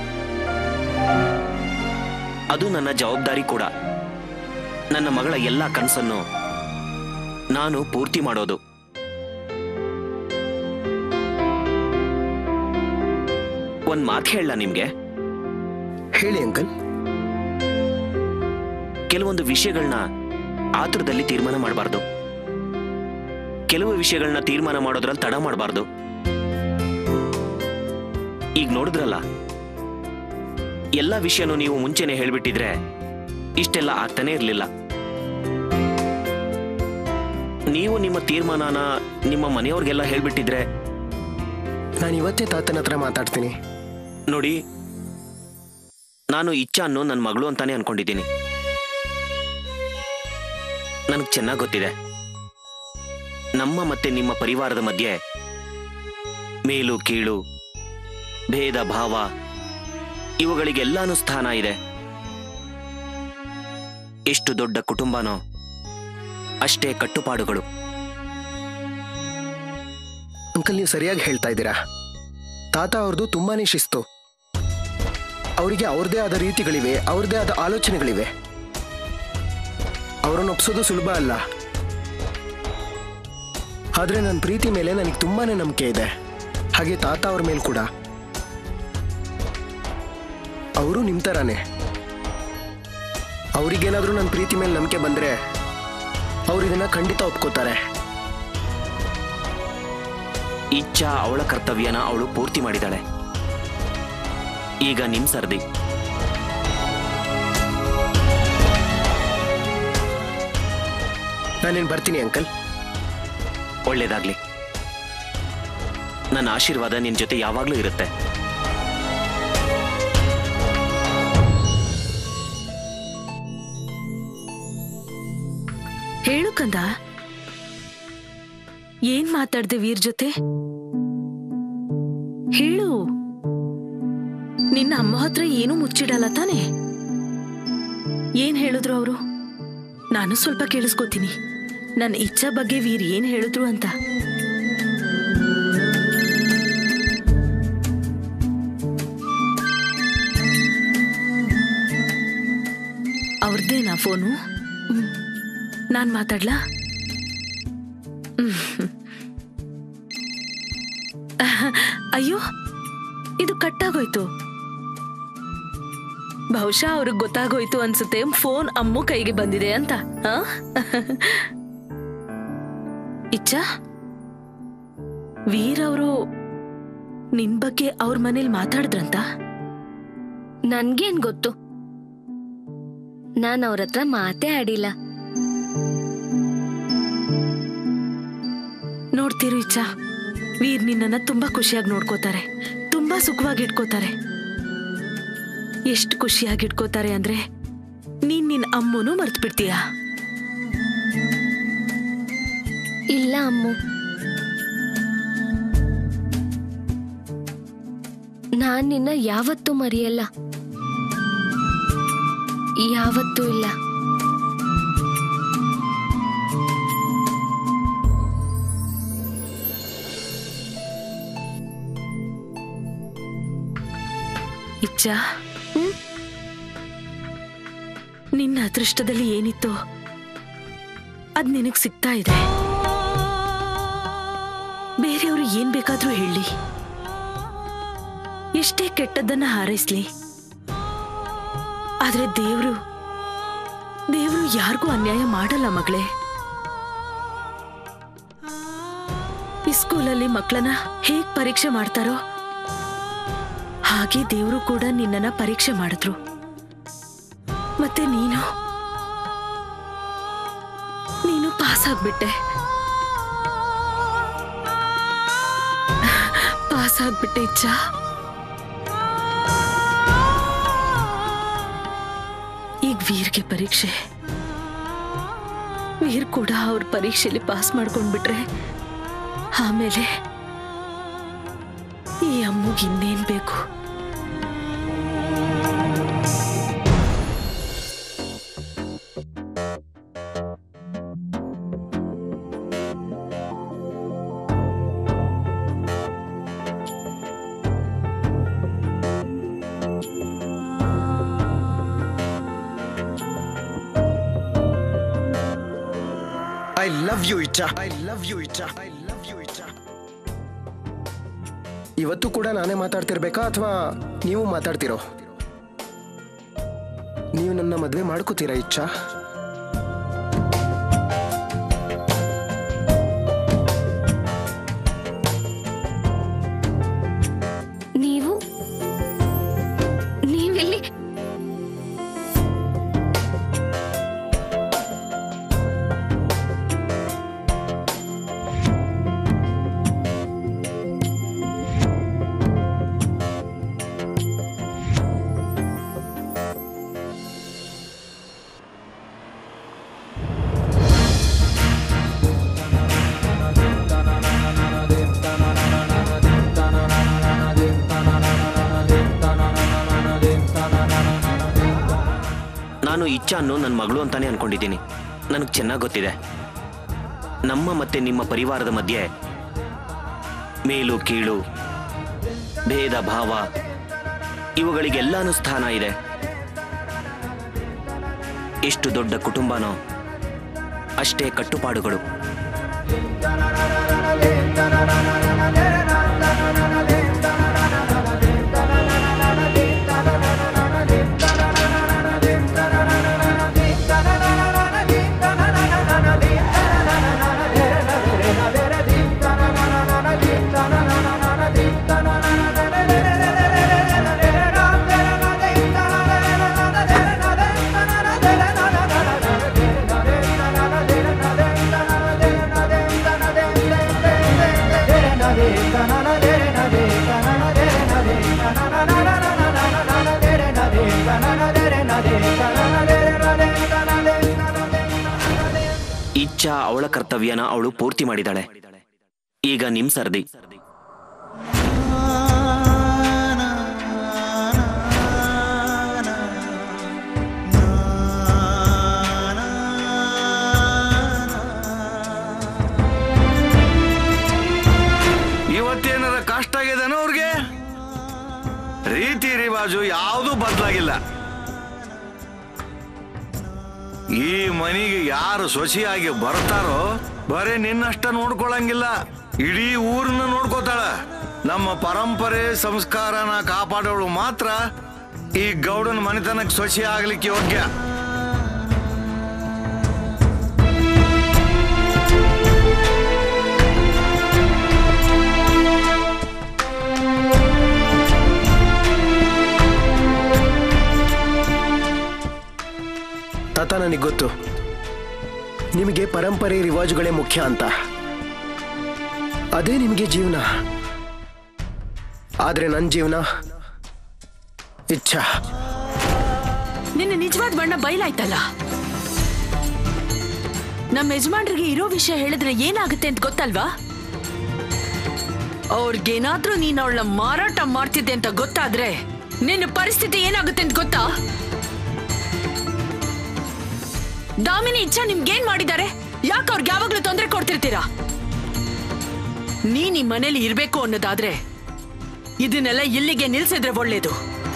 ಅದು ನನ್ನ ಜವಾಬ್ದಾರಿ ಕೂಡ. ನನ್ನ ಮಗಳ ಎಲ್ಲ ಕನಸನ್ನು ನಾನು ಪೂರ್ತಿ ಮಾಡೋದು. ಒಂದ್ ಮಾತು ಹೇಳ ನಿಮ್ಗೆ. ಹೇಳಿ ಅಂಕಲ್. ಕೆಲವೊಂದು ವಿಷಯಗಳನ್ನ ಆತುರದಲ್ಲಿ ತೀರ್ಮಾನ ಮಾಡಬಾರ್ದು. ಕೆಲವು ವಿಷಯಗಳನ್ನ ತೀರ್ಮಾನ ಮಾಡೋದ್ರಲ್ಲಿ ತಡ ಮಾಡಬಾರ್ದು. ಈಗ ನೋಡಿದ್ರಲ್ಲ, ಎಲ್ಲ ವಿಷಯನೂ ನೀವು ಮುಂಚೆನೆ ಹೇಳ್ಬಿಟ್ಟಿದ್ರೆ ಇಷ್ಟೆಲ್ಲ ಆಗ್ತಾನೆ ಇರ್ಲಿಲ್ಲ. ನೀವು ನಿಮ್ಮ ತೀರ್ಮಾನನ ನಿಮ್ಮ ಮನೆಯವ್ರಿಗೆಲ್ಲ ಹೇಳ್ಬಿಟ್ಟಿದ್ರೆ. ನಾನು ಇವತ್ತೇ ತಾತನ ಹತ್ರ ಮಾತಾಡ್ತೀನಿ. ನೋಡಿ, ನಾನು ಇಚ್ಛಾನ್ನು ನನ್ನ ಮಗಳು ಅಂತಾನೆ ಅನ್ಕೊಂಡಿದ್ದೀನಿ. ನನಗೆ ಚೆನ್ನಾಗಿ ಗೊತ್ತಿದೆ, ನಮ್ಮ ಮತ್ತೆ ನಿಮ್ಮ ಪರಿವಾರದ ಮಧ್ಯೆ ಮೇಲು ಕೀಳು, ಭೇದ ಭಾವ ಇವುಗಳಿಗೆಲ್ಲಾನು ಸ್ಥಾನ ಇದೆ. ಎಷ್ಟು ದೊಡ್ಡ ಕುಟುಂಬನೋ ಅಷ್ಟೇ ಕಟ್ಟುಪಾಡುಗಳು. ಅಂಕಲ್, ನೀವು ಸರಿಯಾಗಿ ಹೇಳ್ತಾ ಇದ್ದೀರಾ. ತಾತ ಅವ್ರದ್ದು ತುಂಬಾನೇ ಶಿಸ್ತು. ಅವರಿಗೆ ಅವ್ರದೇ ಆದ ರೀತಿಗಳಿವೆ, ಅವ್ರದೇ ಆದ ಆಲೋಚನೆಗಳಿವೆ. ಅವರನ್ನು ಒಪ್ಸೋದು ಸುಲಭ ಅಲ್ಲ. ಆದ್ರೆ ನನ್ನ ಪ್ರೀತಿ ಮೇಲೆ ನನಗೆ ತುಂಬಾನೇ ನಂಬಿಕೆ ಇದೆ. ಹಾಗೆ ತಾತ ಅವ್ರ ಮೇಲೆ ಕೂಡ. ಅವರು ನಿಮ್ ತರಾನೇ. ಅವರಿಗೇನಾದ್ರೂ ನನ್ನ ಪ್ರೀತಿ ಮೇಲೆ ನಂಬಿಕೆ ಬಂದ್ರೆ ಅವ್ರು ಇದನ್ನ ಖಂಡಿತ ಒಪ್ಕೋತಾರೆ. ಇಚ್ಛಾ ಅವಳ ಕರ್ತವ್ಯನ ಅವಳು ಪೂರ್ತಿ ಮಾಡಿದಾಳೆ. ಈಗ ನಿಮ್ ಸರ್ದಿ. ನಾನೇನು ಬರ್ತೀನಿ ಅಂಕಲ್. ಒಳ್ಳೇದಾಗ್ಲಿ. ನನ್ನ ಆಶೀರ್ವಾದ ನಿನ್ ಜೊತೆ ಯಾವಾಗ್ಲೂ ಇರುತ್ತೆ. ಹೇಳು ಕಂದ, ಏನ್ ಮಾತಾಡ್ದೆ ವೀರ್ ಜೊತೆ? ಹೇಳು. ನಿನ್ನ ಅಮ್ಮ ಹತ್ರ ಏನೂ ಮುಚ್ಚಿಡಲ್ಲ ತಾನೆ? ಏನ್ ಹೇಳಿದ್ರು ಅವರು? ನಾನು ಸ್ವಲ್ಪ ಕೇಳಿಸ್ಕೊತೀನಿ. ನನ್ನ ಇಚ್ಛಾ ಬಗ್ಗೆ ವೀರ್ ಏನ್ ಹೇಳಿದ್ರು ಅಂತ. ಅವ್ರದ್ದೇನಾ ಫೋನು? ನಾನ್ ಮಾತಾಡ್ಲಾ? ಅಯ್ಯೋ, ಇದು ಕಟ್ಟಾಗೋಯ್ತು. ಬಹುಶಃ ಅವ್ರಿಗೆ ಗೊತ್ತಾಗೋಯ್ತು ಅನ್ಸುತ್ತೆ ಫೋನ್ ಅಮ್ಮು ಕೈಗೆ ಬಂದಿದೆ ಅಂತ. ಇಚ್ಛಾ, ವೀರ್ ಅವರು ನಿನ್ ಬಗ್ಗೆ ಅವ್ರ ಮನೇಲಿ ಮಾತಾಡಿದ್ರಂತ? ನನ್ಗೇನ್ ಗೊತ್ತು, ನಾನ್ ಅವ್ರ ಹತ್ರ ಮಾತೇ ಆಡಿಲ್ಲ. ನೋಡ್ತೀರು ಇಚ್ಛಾ, ವೀರ್ ನಿನ್ನನ್ನ ತುಂಬಾ ಖುಷಿಯಾಗಿ ನೋಡ್ಕೋತಾರೆ, ತುಂಬಾ ಸುಖವಾಗಿ ಇಟ್ಕೋತಾರೆ. ಎಷ್ಟು ಖುಷಿಯಾಗಿ ಇಟ್ಕೋತಾರೆ ಅಂದ್ರೆ ನೀನ್ ನಿನ್ ಅಮ್ಮನೂ ಮರ್ತು ಬಿಡ್ತೀಯ. ಇಲ್ಲ ಅಮ್ಮು, ನಾನ್ ನಿನ್ನ ಯಾವತ್ತೂ ಮರೆಯಲ್ಲ, ಯಾವತ್ತೂ ಇಲ್ಲ. ಇಚ್ಛಾ, ನಿನ್ನ ಅದೃಷ್ಟದಲ್ಲಿ ಏನಿತ್ತು ಅದ್ ನಿನಗ್ ಸಿಗ್ತಾ ಇದೆ. ಬೇರೆಯವರು ಏನ್ ಬೇಕಾದ್ರೂ ಹೇಳಿ, ಎಷ್ಟೇ ಕೆಟ್ಟದ್ದನ್ನ ಹಾರೈಸ್ಲಿ, ಆದ್ರೆ ದೇವ್ರು ಯಾರಿಗೂ ಅನ್ಯಾಯ ಮಾಡಲ್ಲ ಮಗಳೇ. ಈ ಸ್ಕೂಲಲ್ಲಿ ಮಕ್ಕಳನ್ನ ಹೇಗ್ ಪರೀಕ್ಷೆ ಮಾಡ್ತಾರೋ ಹಾಗೆ ದೇವ್ರು ಕೂಡ ನಿನ್ನನ್ನ ಪರೀಕ್ಷೆ ಮಾಡಿದ್ರು. ಮತ್ತೆ ನೀನು ಪಾಸ್ ಆಗ್ಬಿಟ್ಟೆ. ಇಚ್ಛಾ. ಈಗ ವೀರ್ಗೆ ಪರೀಕ್ಷೆ. ವೀರ್ ಕೂಡ ಅವ್ರ ಪರೀಕ್ಷೆಯಲ್ಲಿ ಪಾಸ್ ಮಾಡ್ಕೊಂಡ್ಬಿಟ್ರೆ ಆಮೇಲೆ ಈ ಅಮ್ಮಗೆ ಇನ್ನೇನ್ ಬೇಕು? I love you, Icha. I love you, Icha. I love you, Icha. ಇವತ್ತು ಕೂಡ ನಾನೇ ಮಾತಾಡ್ತಿರ್ಬೇಕಾ ಅಥವಾ ನೀವು ಮಾತಾಡ್ತಿರೋ? ನೀವು ನನ್ನ ಮದುವೆ ಮಾಡ್ಕೋತೀರಾ ಇಚ್ಛಾ? ನೀವೆಲ್ಲಿ? ನಾನು ಇಚ್ಛಾನ್ನು ನನ್ನ ಮಗಳು ಅಂತಾನೆ ಅನ್ಕೊಂಡಿದ್ದೀನಿ. ನನಗೆ ಚೆನ್ನಾಗಿ ಗೊತ್ತಿದೆ, ನಮ್ಮ ಮತ್ತೆ ನಿಮ್ಮ ಪರಿವಾರದ ಮಧ್ಯೆ ಮೇಲು ಕೀಳು, ಭೇದ ಭಾವ ಇವುಗಳಿಗೆಲ್ಲಾನು ಸ್ಥಾನ ಇದೆ. ಎಷ್ಟು ದೊಡ್ಡ ಕುಟುಂಬನೋ ಅಷ್ಟೇ ಕಟ್ಟುಪಾಡುಗಳು. ಇಚ್ಛಾ ಅವಳ ಕರ್ತವ್ಯನ ಅವಳು ಪೂರ್ತಿ ಮಾಡಿದಾಳೆ. ಈಗ ನಿಮ್ ಸರ್ದಿ. ಇವತ್ತೇನಾರ ಕಷ್ಟ ಆಗಿದೆನೋ ಅವ್ರಿಗೆ? ರೀತಿ ರಿವಾಜು ಯಾವುದೂ ಬದಲಾಗಿಲ್ಲ. ಈ ಮನೆಗೆ ಯಾರು ಸೊಸೆಯಾಗಿ ಬರ್ತಾರೋ ಬರೀ ನಿನ್ನಷ್ಟ ನೋಡ್ಕೊಳಂಗಿಲ್ಲ, ಇಡೀ ಊರನ್ನ ನೋಡ್ಕೋತಾಳ. ನಮ್ಮ ಪರಂಪರೆ ಸಂಸ್ಕಾರನ ಕಾಪಾಡೋಳು ಮಾತ್ರ ಈ ಗೌಡನ ಮನೆತನಕ್ಕೆ ಸೊಸೆ ಆಗ್ಲಿಕ್ಕೆ ಯೋಗ್ಯ. ತಾತ, ನನಗೆ ಗೊತ್ತು ನಿಮಗೆ ಪರಂಪರೆ ರಿವಾಜುಗಳೇ ಮುಖ್ಯ ಅಂತ. ಅದೇ ನಿಮಗೆ ಜೀವನ. ಆದ್ರೆ ನನ್ನ ಜೀವನ ಇಚ್ಛಾ. ನಿನ್ನ ನಿಜವಾದ ಬಣ್ಣ ಬಯಲಾಯ್ತಲ್ಲ. ನಮ್ಮ ಯಜಮಾನ್ರಿಗೆ ಇರೋ ವಿಷಯ ಹೇಳಿದ್ರೆ ಏನಾಗುತ್ತೆ ಅಂತ ಗೊತ್ತಲ್ವಾ? ಅವ್ರಿಗೇನಾದ್ರೂ ನೀನ್ ಅವಳನ್ನ ಮಾರಾಟ ಮಾಡ್ತಿದ್ದೆ ಅಂತ ಗೊತ್ತಾದ್ರೆ ನಿನ್ನ ಪರಿಸ್ಥಿತಿ ಏನಾಗುತ್ತೆ ಅಂತ ಗೊತ್ತಾ? ದಾಮಿನಿ ಇಚ್ಛಾ ನಿಮ್ಗೇನ್ ಮಾಡಿದ್ದಾರೆ? ಯಾಕೆ ಅವ್ರಿಗೆ ಯಾವಾಗ್ಲೂ ತೊಂದರೆ ಕೊಡ್ತಿರ್ತೀರಾ? ನೀನ್ ಈ ಮನೇಲಿ ಇರ್ಬೇಕು ಅನ್ನೋದಾದ್ರೆ ಇದನ್ನೆಲ್ಲ ಇಲ್ಲಿಗೆ ನಿಲ್ಸಿದ್ರೆ ಒಳ್ಳೇದು.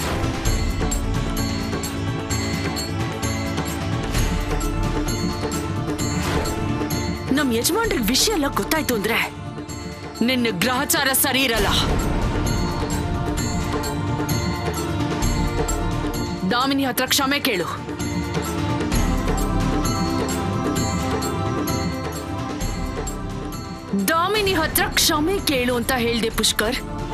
ನಮ್ ಯಜಮಾನ್ರಿಗೆ ವಿಷಯ ಎಲ್ಲ ಗೊತ್ತಾಯ್ತು ಅಂದ್ರೆ ನಿನ್ನ ಗ್ರಹಚಾರ ಸರಿ ಇರಲ್ಲ. ದಾಮಿನಿ ಹತ್ರ ಕ್ಷಮೆ ಕೇಳು. ದಾಮಿನಿ ಹತ್ರ ಕ್ಷಮೆ ಕೇಳು ಅಂತ ಹೇಳ್ದೆ ಪುಷ್ಕರ್.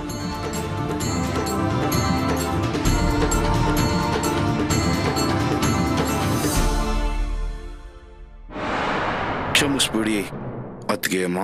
ಕ್ಷಮಿಸ್ಬಿಡಿ ಅತ್ಗೆ ಅಮ್ಮ.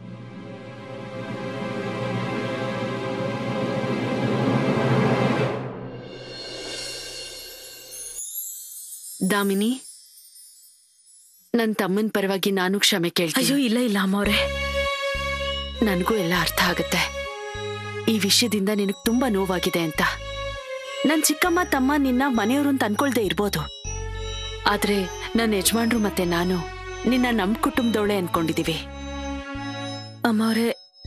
ದಾಮಿನಿ, ನನ್ನ ತಮ್ಮನ ಪರವಾಗಿ ನಾನು ಕ್ಷಮೆ ಕೇಳ್ತೀನಿ. ಅಯ್ಯೋ ಇಲ್ಲ ಇಲ್ಲ ಅಮ್ಮವ್ರೆ, ನನಗೂ ಎಲ್ಲ ಅರ್ಥ ಆಗುತ್ತೆ ಈ ವಿಷಯದಿಂದ ನಿನಗೆ ತುಂಬಾ ನೋವಾಗಿದೆ ಅಂತ. ನನ್ ಚಿಕ್ಕಮ್ಮ ತಮ್ಮ ನಿನ್ನ ಮನೆಯವರು ಅಂತ ಅನ್ಕೊಳ್ದೆ ಇರ್ಬೋದು, ಆದ್ರೆ ನನ್ನ ಯಜಮಾನ್ರು ಮತ್ತೆ ನಾನು ನಿನ್ನ ನಮ್ ಕುಟುಂಬದವಳೆ ಅನ್ಕೊಂಡಿದೀವಿ. ಅಮ್ಮವ್ರೆ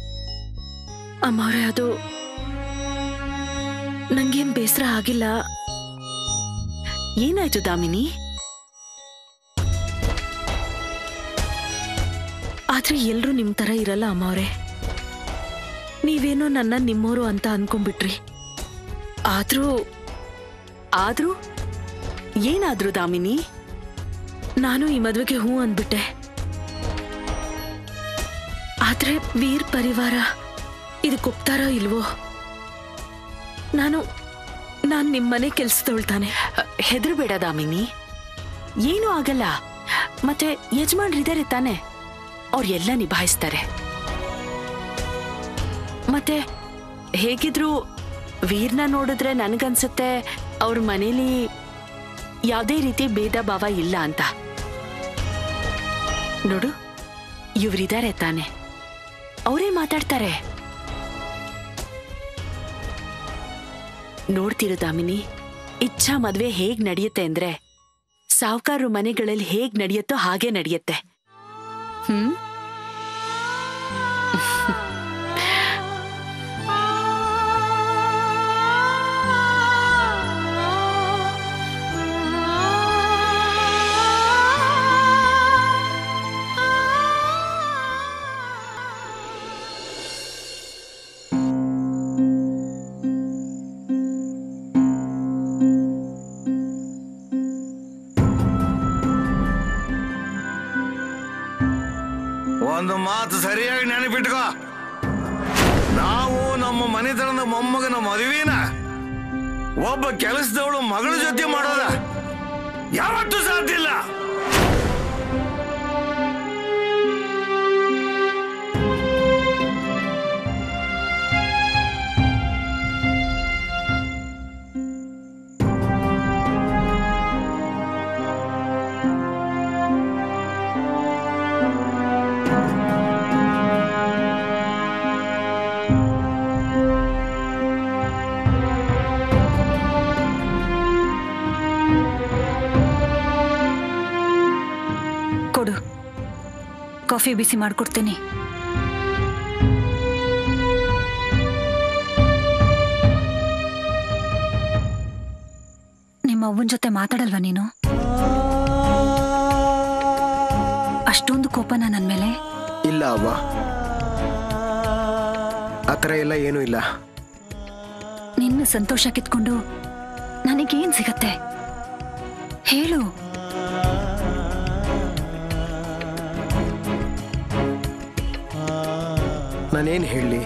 ಅದು ನಂಗೇನ್ ಬೇಸರ ಆಗಿಲ್ಲ. ಏನಾಯ್ತು ದಾಮಿನಿ? ಆದ್ರೆ ಎಲ್ರೂ ನಿಮ್ ತರ ಇರಲ್ಲ ಅಮ್ಮವ್ರೆ. ನೀವೇನೋ ನನ್ನ ನಿಮ್ಮೋರು ಅಂತ ಅನ್ಕೊಂಡ್ಬಿಟ್ರಿ. ಆದ್ರೂ ಏನಾದ್ರು ದಾಮಿನಿ? ನಾನು ಈ ಮದ್ವೆಗೆ ಹೂ ಅಂದ್ಬಿಟ್ಟೆ. ಆದ್ರೆ ವೀರ್ ಪರಿವಾರ ಇದಕ್ಕೆ ಒಪ್ತಾರೋ ಇಲ್ವೋ? ನಾನು ನಿಮ್ಮನೆ ಕೆಲ್ಸದೊಳ್ತಾನೆ. ಹೆದರ್ಬೇಡ ದಾಮಿನಿ, ಏನೂ ಆಗಲ್ಲ. ಮತ್ತೆ ಯಜಮಾನ್ರಿದ್ದಾರೆ ತಾನೆ, ಅವ್ರೆಲ್ಲ ನಿಭಾಯಿಸ್ತಾರೆ. ಮತ್ತೆ ಹೇಗಿದ್ರು ವೀರ್ನ ನೋಡಿದ್ರೆ ನನ್ಗನ್ಸುತ್ತೆ ಅವ್ರ ಮನೇಲಿ ಯಾವುದೇ ರೀತಿ ಭೇದ ಭಾವ ಇಲ್ಲ ಅಂತ. ನೋಡು, ಇವ್ರಿದ್ದಾರೆ ತಾನೆ, ಅವರೇ ಮಾತಾಡ್ತಾರೆ. ನೋಡ್ತಿರು ದಾಮಿನಿ, ಇಚ್ಛಾ ಮದ್ವೆ ಹೇಗ್ ನಡೆಯುತ್ತೆ ಅಂದ್ರೆ ಸಾವ್ಕಾರರು ಮನೆಗಳಲ್ಲಿ ಹೇಗ್ ನಡೆಯುತ್ತೋ ಹಾಗೆ ನಡೆಯುತ್ತೆ. ಒಂದು ಮಾತು ಸರಿಯಾಗಿ ನೆನಪಿಟ್ಕೋ, ನಾವು ನಮ್ಮ ಮನೆತನದ ಮೊಮ್ಮಗನ ಮದುವೆನ ಒಬ್ಬ ಕೆಲಸದವಳು ಮಗಳ ಜೊತೆ ಮಾಡೋದ ಯಾವತ್ತೂ ಸಾಧ್ಯ ಇಲ್ಲ. ಕಾಫಿ ಬಿಸಿ ಮಾಡ್ಕೊಡ್ತೀನಿ. ನಿಮ್ಮ ಅವ್ವನ ಜೊತೆ ಮಾತಾಡಲ್ವಾ ನೀನು? ಅಷ್ಟೊಂದು ಕೋಪನ ನನ್ ಮೇಲೆ? ಇಲ್ಲ ಅವ್ವ, ಆ ಥರ ಎಲ್ಲ ಏನೂ ಇಲ್ಲ. ನಿನ್ನ ಸಂತೋಷ ಕಿತ್ಕೊಂಡು ನನಗೇನ್ ಸಿಗತ್ತೆ ಹೇಳು? ನಾನೇನು ಹೇಳಲಿ?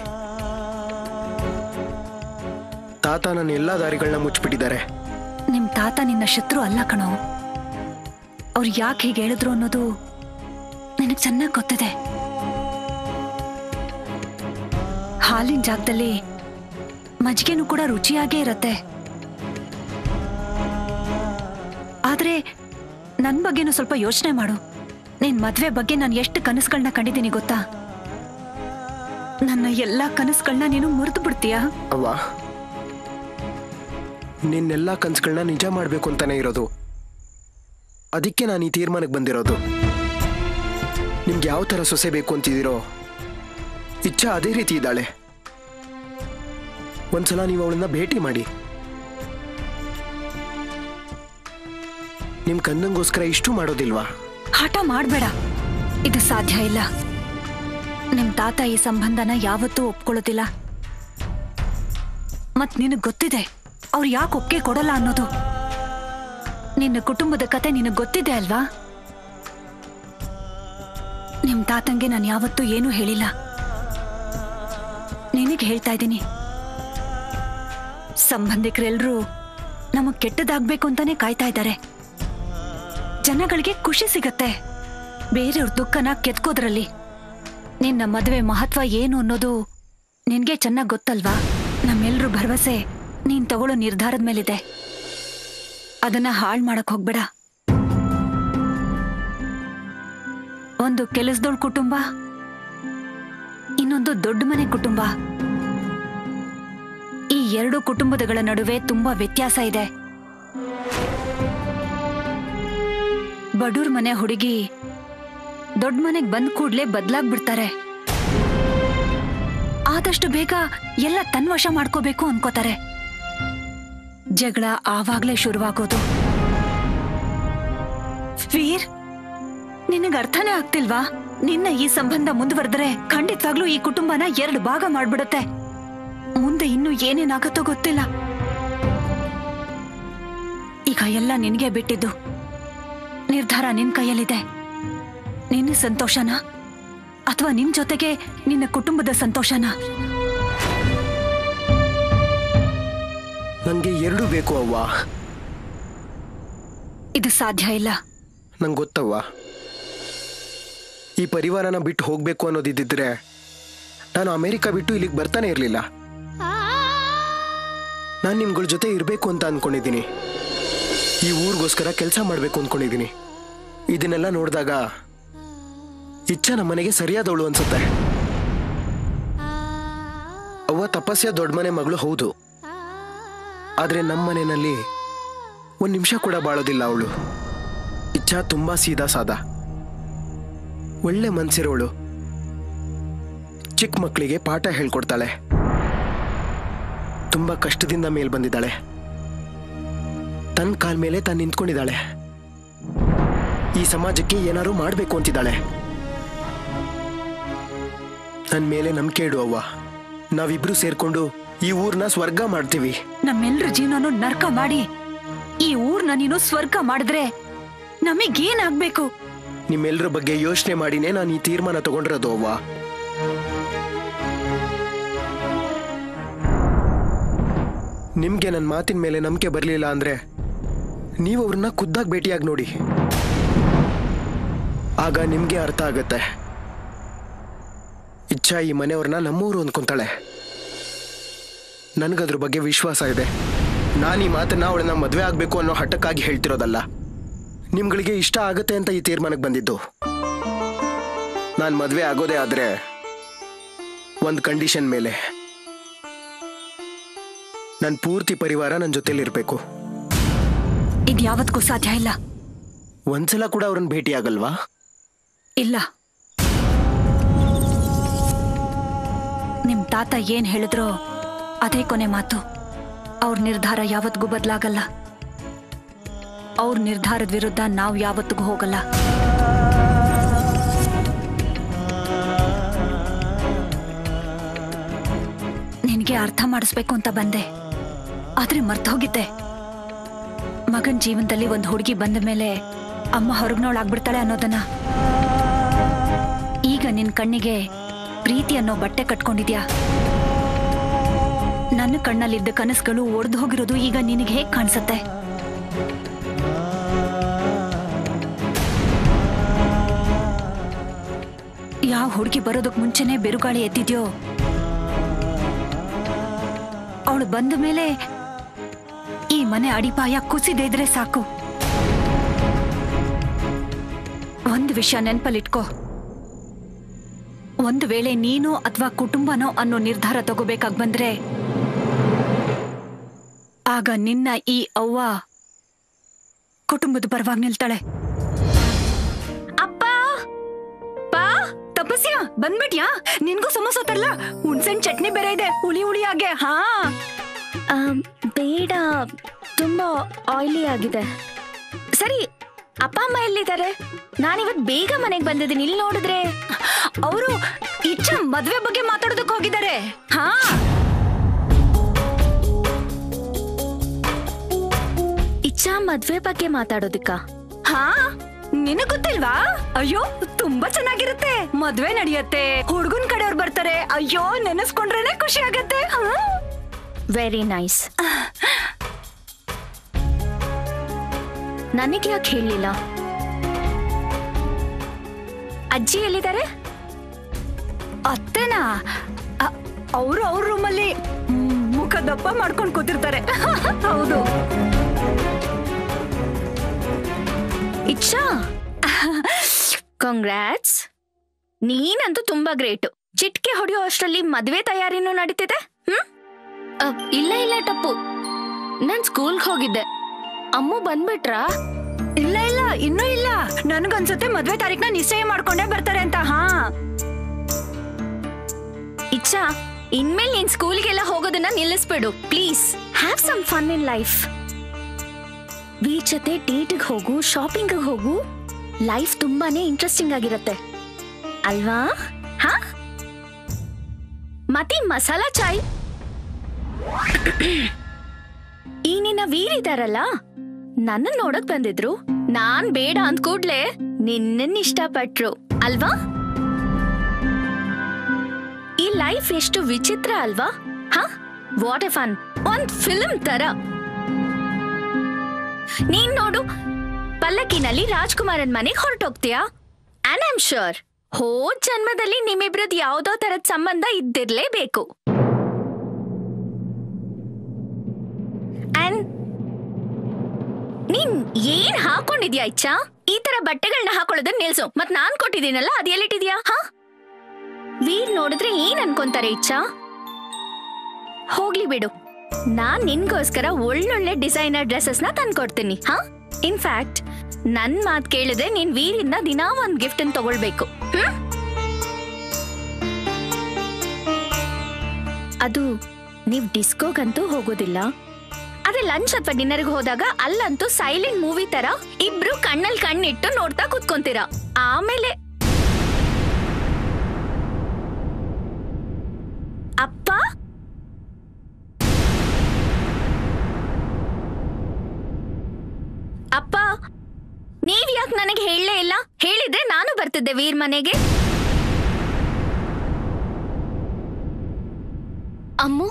ತಾತ ನನ್ನ ಎಲ್ಲ ದಾರಿಗಳನ್ನ ಮುಚ್ಚಿಬಿಟ್ಟಿದ್ದಾರೆ. ನಿಮ್ ತಾತ ನಿನ್ನ ಶತ್ರು ಅಲ್ಲ ಕಣೋ. ಅವ್ರು ಯಾಕೆ ಹೀಗೆ ಹೇಳಿದ್ರು ಅನ್ನೋದು ನನಗೆ ಚೆನ್ನಾಗಿ ಗೊತ್ತಿದೆ. ಹಾಲಿನ ಜಾಗದಲ್ಲಿ ಮಜ್ಜಿಗೆನೂ ಕೂಡ ರುಚಿಯಾಗೇ ಇರತ್ತೆ. ಆದ್ರೆ ನನ್ ಬಗ್ಗೆನೂ ಸ್ವಲ್ಪ ಯೋಚನೆ ಮಾಡು. ನಿನ್ ಮದ್ವೆ ಬಗ್ಗೆ ನಾನು ಎಷ್ಟು ಕನಸುಗಳನ್ನ ಕಂಡಿದ್ದೀನಿ ಗೊತ್ತಾ? ನನ್ನ ಎಲ್ಲಾ ಕನಸುಗಳನ್ನ ನೀನು ಮುರಿದು ಬಿಡ್ತೀಯಾ? ಅವ್ವ, ನಿನ್ನೆಲ್ಲಾ ಕನಸುಗಳನ್ನ ನಿಜ ಮಾಡ್ಬೇಕು ಅಂತಾನೆ ಇರೋದು. ಅದಕ್ಕೆ ನಾನು ಈ ತೀರ್ಮಾನಕ್ಕೆ ಬಂದಿರೋದು. ನಿಮ್ಗೆ ಯಾವ ತರ ಸೊಸೆ ಬೇಕು ಅಂತಿದ್ದೀರೋ ಇಚ್ಛಾ ಅದೇ ರೀತಿ ಇದ್ದಾಳೆ. ಒಂದ್ಸಲ ನೀವು ಅವಳನ್ನ ಭೇಟಿ ಮಾಡಿ. ನಿಮ್ ಕಂದಂಗೋಸ್ಕರ ಇಷ್ಟು ಮಾಡೋದಿಲ್ವಾ? ಹಠ ಮಾಡ್ಬೇಡ, ಇದು ಸಾಧ್ಯ ಇಲ್ಲ. ನಿಮ್ ತಾತ ಈ ಸಂಬಂಧನ ಯಾವತ್ತೂ ಒಪ್ಕೊಳ್ಳೋದಿಲ್ಲ. ಮತ್ ನಿನಗ್ ಗೊತ್ತಿದೆ ಅವ್ರು ಯಾಕೆ ಒಪ್ಪಿಗೆ ಕೊಡಲ್ಲ ಅನ್ನೋದು. ನಿನ್ನ ಕುಟುಂಬದ ಕತೆ ನಿನಗ್ ಗೊತ್ತಿದೆ ಅಲ್ವಾ? ನಿಮ್ ತಾತಂಗೆ ನಾನು ಯಾವತ್ತೂ ಏನೂ ಹೇಳಿಲ್ಲ. ನಿನಗೆ ಹೇಳ್ತಾ ಇದ್ದೀನಿ, ಸಂಬಂಧಿಕರೆಲ್ಲರೂ ನಮಗ್ ಕೆಟ್ಟದಾಗ್ಬೇಕು ಅಂತಾನೆ ಕಾಯ್ತಾ ಇದ್ದಾರೆ. ಜನಗಳಿಗೆ ಖುಷಿ ಸಿಗತ್ತೆ ಬೇರೆಯವ್ರ ದುಃಖನ ಕೆತ್ಕೋದ್ರಲ್ಲಿ. ನಿನ್ನ ಮದುವೆ ಮಹತ್ವ ಏನು ಅನ್ನೋದು ನಿನ್ಗೆ ಚೆನ್ನಾಗ್ ಗೊತ್ತಲ್ವಾ? ನಮ್ಮೆಲ್ರೂ ಭರವಸೆ ನೀನ್ ತಗೊಳ್ಳೋ ನಿರ್ಧಾರದ ಮೇಲಿದೆ. ಅದನ್ನ ಹಾಳ್ ಮಾಡಕ್ ಹೋಗ್ಬೇಡ. ಒಂದು ಕೆಲಸದೋಳ್ ಕುಟುಂಬ, ಇನ್ನೊಂದು ದೊಡ್ಡ ಮನೆ ಕುಟುಂಬ. ಈ ಎರಡು ಕುಟುಂಬಗಳ ನಡುವೆ ತುಂಬಾ ವ್ಯತ್ಯಾಸ ಇದೆ. ಬಡೂರ್ ಮನೆ ಹುಡುಗಿ ದೊಡ್ಡ ಮನೆಗ್ ಬಂದ್ ಕೂಡ್ಲೆ ಬದ್ಲಾಗ್ಬಿಡ್ತಾರೆ. ಆದಷ್ಟು ಬೇಗ ಎಲ್ಲ ತನ್ವಶ ಮಾಡ್ಕೋಬೇಕು ಅನ್ಕೋತಾರೆ. ಜಗಳ ಆವಾಗ್ಲೇ ಶುರುವಾಗೋದು. ವೀರ್, ನಿನಗೆ ಅರ್ಥನೇ ಆಗ್ತಿಲ್ವಾ? ನಿನ್ನ ಈ ಸಂಬಂಧ ಮುಂದುವರೆದ್ರೆ ಖಂಡಿತವಾಗ್ಲೂ ಈ ಕುಟುಂಬನ 2 ಭಾಗ ಮಾಡ್ಬಿಡುತ್ತೆ. ಮುಂದೆ ಇನ್ನು ಏನೇನಾಗತ್ತೋ ಗೊತ್ತಿಲ್ಲ. ಈಗ ಎಲ್ಲ ನಿನ್ಗೆ ಬಿಟ್ಟಿದ್ದು. ನಿರ್ಧಾರ ನಿನ್ ಕೈಯಲ್ಲಿದೆ. ನಿನ್ನ ಸಂತೋಷನಾ ಅಥವಾ ನಿನ್ ಜೊತೆಗೆ ನಿನ್ನ ಕುಟುಂಬದ ಸಂತೋಷನಾ? ನಂಗೆ ಎರಡೂ ಬೇಕು ಅವ್ವ. ಇದು ಸಾಧ್ಯ ಇಲ್ಲ. ನಂಗೆ ಗೊತ್ತವ್ವ, ಈ ಪರಿವಾರನ ಬಿಟ್ಟು ಹೋಗ್ಬೇಕು ಅನ್ನೋದಿದ್ದಿದ್ರೆ ನಾನು ಅಮೆರಿಕ ಬಿಟ್ಟು ಇಲ್ಲಿಗೆ ಬರ್ತಾನೆ ಇರಲಿಲ್ಲ. ನಾನು ನಿಮ್ಗಳ ಜೊತೆ ಇರಬೇಕು ಅಂತ ಅನ್ಕೊಂಡಿದ್ದೀನಿ. ಈ ಊರಿಗೋಸ್ಕರ ಕೆಲಸ ಮಾಡಬೇಕು ಅಂದ್ಕೊಂಡಿದ್ದೀನಿ. ಇದನ್ನೆಲ್ಲ ನೋಡಿದಾಗ ಇಚ್ಛಾ ನಮ್ಮ ಮನೆಗೆ ಸರಿಯಾದವಳು ಅನ್ಸುತ್ತೆ. ಅವ್ವ ತಪಸ್ಯ ದೊಡ್ಡ ಮನೆ ಮಗಳು ಹೌದು, ಆದ್ರೆ ನಮ್ಮ ಮನೆಯಲ್ಲಿ 1 ನಿಮಿಷ ಕೂಡ ಬಾಳೋದಿಲ್ಲ ಅವಳು. ಇಚ್ಛಾ ತುಂಬಾ ಸೀದಾ ಸಾದಾ, ಒಳ್ಳೆ ಮನ್ಸಿರೋಳು. ಚಿಕ್ಕ ಮಕ್ಕಳಿಗೆ ಪಾಠ ಹೇಳ್ಕೊಡ್ತಾಳೆ. ತುಂಬಾ ಕಷ್ಟದಿಂದ ಮೇಲ್ ಬಂದಿದ್ದಾಳೆ. ತನ್ನ ಕಾಲ ಮೇಲೆ ತಾನು ನಿಂತ್ಕೊಂಡಿದ್ದಾಳೆ. ಈ ಸಮಾಜಕ್ಕೆ ಏನಾರು ಮಾಡಬೇಕು ಅಂತಿದ್ದಾಳೆ. ನನ್ನ ಮೇಲೆ ನಂಬಿಕೆ ಇಡು ಅವ್ವ. ನಾವಿಬ್ರು ಸೇರ್ಕೊಂಡು ಈ ಊರ್ನ ಸ್ವರ್ಗ ಮಾಡ್ತೀವಿ. ನಮ್ಮೆಲ್ರ ಜೀವನನು ನರ್ಕ ಮಾಡಿ ಈ ಊರ್ನ ನೀನು ಸ್ವರ್ಗ ಮಾಡಿದ್ರೆ ನಮಗೇನಾಗ್ಬೇಕು? ನಿಮ್ಮೆಲ್ಲರ ಬಗ್ಗೆ ಯೋಚನೆ ಮಾಡಿನೇ ನಾನು ಈ ತೀರ್ಮಾನ ತಗೊಂಡಿರೋದು ಅವ್ವ. ನಿಮ್ಗೆ ನನ್ನ ಮಾತಿನ ಮೇಲೆ ನಂಬಿಕೆ ಬರಲಿಲ್ಲ ಅಂದ್ರೆ ನೀವು ಅವ್ರನ್ನ ಖುದ್ದಾಗಿ ಭೇಟಿಯಾಗಿ ನೋಡಿ. ಆಗ ನಿಮ್ಗೆ ಅರ್ಥ ಆಗತ್ತೆ. ಇಚ್ಛಾ ಈ ಮನೆಯವ್ರನ್ನ ನಮ್ಮೂರು ಅಂದ್ಕೊಂತಾಳೆ. ನನಗದ್ರ ಬಗ್ಗೆ ವಿಶ್ವಾಸ ಇದೆ. ನಾನು ಈ ಮಾತನ್ನ ಅವಳನ್ನ ಮದುವೆ ಆಗ್ಬೇಕು ಅನ್ನೋ ಹಠಕ್ಕಾಗಿ ಹೇಳ್ತಿರೋದಲ್ಲ. ನಿಮ್ಗಳಿಗೆ ಇಷ್ಟ ಆಗತ್ತೆ ಅಂತ ಈ ತೀರ್ಮಾನಕ್ಕೆ ಬಂದಿದ್ದು. ನಾನು ಮದುವೆ ಆಗೋದೇ ಆದ್ರೆ ಒಂದು ಕಂಡೀಷನ್ ಮೇಲೆ. ನನ್ನ ಪೂರ್ತಿ ಪರಿವಾರ ನನ್ನ ಜೊತೆಲಿರ್ಬೇಕು. ಇದು ಯಾವತ್ತಿಗೂ ಸಾಧ್ಯ ಇಲ್ಲ. ಒಂದ್ಸಲ ಕೂಡ ಅವ್ರನ್ನ ಭೇಟಿ ಆಗಲ್ವಾ? ಇಲ್ಲ. ನಿಮ್ ತಾತ ಏನ್ ಹೇಳಿದ್ರೋ ಅದೇ ಕೊನೆ ಮಾತು. ಅವ್ರ ನಿರ್ಧಾರ ಯಾವತ್ತಿಗೂ ಬದಲಾಗಲ್ಲ. ಅವ್ರ ನಿರ್ಧಾರದ ವಿರುದ್ಧ ನಾವು ಯಾವತ್ತಿಗೂ ಹೋಗಲ್ಲ. ನಿನಗೆ ಅರ್ಥ ಮಾಡಿಸ್ಬೇಕು ಅಂತ ಬಂದೆ, ಆದ್ರೆ ಮರ್ತೋಗಿದ್ದೆ. ಮಗನ್ ಜೀವನದಲ್ಲಿ ಒಂದು ಹುಡುಗಿ ಬಂದ ಮೇಲೆ ಅಮ್ಮ ಹೊರಗ್ನೋಳಾಗ್ಬಿಡ್ತಾಳೆ ಅನ್ನೋದನ್ನ. ಈಗ ನಿನ್ ಕಣ್ಣಿಗೆ ಪ್ರೀತಿ ಅನ್ನೋ ಬಟ್ಟೆ ಕಟ್ಕೊಂಡಿದ್ಯಾ. ನನ್ನ ಕಣ್ಣಲ್ಲಿದ್ದ ಕನಸುಗಳು ಒಡೆದು ಹೋಗಿರೋದು ಈಗ ನಿನಗೆ ಹೇಗ್ ಕಾಣಿಸತ್ತೆ? ಯಾವ ಹುಡುಗಿ ಬರೋದಕ್ ಮುಂಚೆನೆ ಬಿರುಗಾಳಿ ಎದ್ದಿದ್ಯೋ ಅವಳು ಬಂದ ಮೇಲೆ ಈ ಮನೆ ಅಡಿಪಾಯ ಕುಸಿದೇ ಇದ್ರೆ ಸಾಕು. ಒಂದು ವಿಷಯ ನೆನ್ಪಲ್ಲಿಟ್ಕೋ, ಒಂದು ವೇಳೆ ನೀನು ಅಥವಾ ಕುಟುಂಬನೋ ಅನ್ನೋ ನಿರ್ಧಾರ ತಗೋಬೇಕಾಗ್ ಬಂದ್ರೆ ಆಗ ನಿನ್ನ ಈ ಅವ್ವ ಕುಟುಂಬದ ಪರವಾಗಿ ನಿಲ್ತಾಳೆ. ಅಪ್ಪ ಪಾ ತಪಸ್ಯ ಬಂದ್ಬಿಟ್ಯಾ? ನಿನ್ಗೂ ಸಮೋಸ ತರಲ್ಲ? ಹುಣ್ಸೆನ್ ಚಟ್ನಿ ಬೇರೆ ಇದೆ, ಹುಳಿ ಹುಳಿಯಾಗೆ. ಹಾ ಬೇಡ, ತುಂಬಾ ಆಯಿಲಿ ಆಗಿದೆ. ಸರಿ, ಅಪ್ಪ ಅಮ್ಮ ಎಲ್ಲಿದ್ದಾರೆ? ನಾನಿವತ್ ಬೇಗ ಮನೆಗೆ ಬಂದಿದ್ದೀನಿ. ಇಲ್ಲಿ ನೋಡಿದ್ರೆ ಅವರು ಇಚ್ಛಾ ಮದ್ವೆ ಬಗ್ಗೆ ಮಾತಾಡೋದಕ್ಕೆ ಹೋಗಿದ್ದಾರೆ. ಹಾ ಇಚ್ಛಾ ಮದ್ವೆ ಬಗ್ಗೆ ಮಾತಾಡೋದಕ್ಕ? ಹಾ ನಿನಗ್ ಗೊತ್ತಿಲ್ವಾ? ಅಯ್ಯೋ ತುಂಬಾ ಚೆನ್ನಾಗಿರುತ್ತೆ. ಮದ್ವೆ ನಡೆಯತ್ತೆ, ಹುಡ್ಗನ್ ಕಡೆಯವ್ರು ಬರ್ತಾರೆ. ಅಯ್ಯೋ ನೆನೆಸ್ಕೊಂಡ್ರೇನೆ ಖುಷಿ ಆಗತ್ತೆ. Very nice. ನನಗೆ ಯಾಕೆ ಹೇಳಲಿಲ್ಲ? ಅಜ್ಜಿ ಎಲ್ಲಿದ್ದಾರೆ? ಅತ್ತೆನಾ? ಅವರು ಅವ್ರ ರೂಮಲ್ಲಿ ಮುಖ ದಪ್ಪ ಮಾಡ್ಕೊಂಡು ಕೂತಿರ್ತಾರೆ. ಹೌದು. ಇಚ್ಛಾ, ಕಾಂಗ್ರಾಟ್ಸ್. ನೀನಂತೂ ತುಂಬಾ ಗ್ರೇಟು. ಚಿಟ್ಕೆ ಹೊಡೆಯೋ ಅಷ್ಟರಲ್ಲಿ ಮದ್ವೆ ತಯಾರಿನೂ ನಡೀತಿದೆ. ಇಲ್ಲ ಇಲ್ಲ ಟಪ್ಪು, ನಾನ್ ಸ್ಕೂಲ್ಗೆ ಹೋಗಿದ್ದೆ. ಅಮ್ಮ ಬಂದ್ಬಿಟ್ರಾ? ಇಲ್ಲ ಇಲ್ಲ, ಇನ್ನೂ ಇಲ್ಲ. ನನ್ಗನ್ಸುತ್ತೆ ಮದ್ವೆ ತಾರೀಕ್ನ ನಿಶ್ಚಯ ಮಾಡ್ಕೊಂಡೇ ಬರ್ತಾರೆ ಅಂತ. ಹಾ ಇಚ್ಛಾ, ಇನ್ಮೇಲೆ ನೀನ್ ಸ್ಕೂಲ್ಗೆಲ್ಲ ಹೋಗೋದನ್ನ ನಿಲ್ಲಿಸ್ಬಿಡು please. Have some fun in life. Veer ಜೊತೆ ಡೇಟ್ಗೆ ಹೋಗು, ಶಾಪಿಂಗ್ ಹೋಗು. ಲೈಫ್ ತುಂಬಾನೇ ಇಂಟ್ರೆಸ್ಟಿಂಗ್ ಆಗಿರತ್ತೆ ಅಲ್ವಾ? ಹಾ ಮತ್ತೆ ಮಸಾಲಾ ಚಾಯ್. ಈ ನಿನ್ನ ವೀರ್ ಇದಾರಲ್ಲ, ನನ್ನ ನೋಡಕ್ ಬಂದಿದ್ರು. ನಾನ್ ಬೇಡ ಅಂದ್ ಕೂಡ್ಲೆ ನಿನ್ನ ಇಷ್ಟಪಟ್ರು ಅಲ್ವಾ? ಈ ಲೈಫ್ ಎಷ್ಟು ವಿಚಿತ್ರ ಅಲ್ವಾ? ಹಾ ವಾಟ್ ಎ ಫನ್. ಒಂದ್ ಫಿಲ್ಮ್ ತರ. ನೀನ್ ನೋಡು, ಪಲ್ಲಕ್ಕಿನಲ್ಲಿ ರಾಜ್ಕುಮಾರನ್ ಮನೆಗೆ ಹೊರಟೋಗ್ತೀಯಾ? ಅಂಡ್ ಐ ಆಮ್ ಶ್ಯೂರ್ ಹೋದ್ ಜನ್ಮದಲ್ಲಿ ನಿಮ್ಮಿಬ್ರದ್ ಯಾವ್ದೋ ತರದ್ ಸಂಬಂಧ ಇದ್ದಿರ್ಲೇಬೇಕು. ಅಂಡ್ ನೀನ್ ಏನ್ ಹಾಕೊಂಡಿದ್ಯಾ ಇಚ್ಛಾ? ಈ ತರ ಬಟ್ಟೆಗಳನ್ನ ಹಾಕೊಳ್ಳೋದನ್ನ ನಿಲ್ಸು. ಮತ್ ನಾನ್ ಕೊಟ್ಟಿದ್ದೀನಲ್ಲ, ಅದ್ ಎಲ್ಲಿಟ್ಟಿದ್ಯಾ? ಹಾ ವೀರ್ ನೋಡಿದ್ರೆ ಏನ್ ಅನ್ಕೊಂತಾರೆ ಇಚ್ಛಾ? ಹೋಗ್ಲಿ ಬಿಡು, ನಾನ್ ನಿನ್ಗೋಸ್ಕರ ಒಳ್ಳೊಳ್ಳೆ ಡಿಸೈನರ್ ಡ್ರೆಸ್ಸಸ್ ನ ತಂದ್ಕೊಡ್ತೀನಿ. ಹಾ ಇನ್ಫ್ಯಾಕ್ಟ್ ನನ್ ಮಾತ್ ಕೇಳಿದ್ರೆ ನೀನ್ ವೀರಿಂದ ದಿನಾ ಒಂದ್ ಗಿಫ್ಟ್ ಅನ್ನು ತಗೊಳ್ಬೇಕು. ಅದು ನೀವ್ ಡಿಸ್ಕೋಗಂತೂ ಹೋಗೋದಿಲ್ಲ. ಅದೇ ಲಂಚ್ ಅಥವಾ ಡಿನ್ನರ್ಗೆ ಹೋದಾಗ ಅಲ್ಲಂತೂ ಸೈಲೆಂಟ್ ಮೂವಿ ತರ ಇಬ್ರು ಕಣ್ಣಲ್ಲಿ ಕಣ್ಣಿಟ್ಟು ನೋಡ್ತಾ ಕುತ್ಕೊಂತೀರಾ. ಆಮೇಲೆ ಅಪ್ಪ ಅಪ್ಪ ನೀವ್ ಯಾಕೆ ನನಗೆ ಹೇಳಲೇ ಇಲ್ಲ? ಹೇಳಿದ್ರೆ ನಾನು ಬರ್ತಿದ್ದೆ ವೀರ್ ಮನೆಗೆ. ಅಮ್ಮು,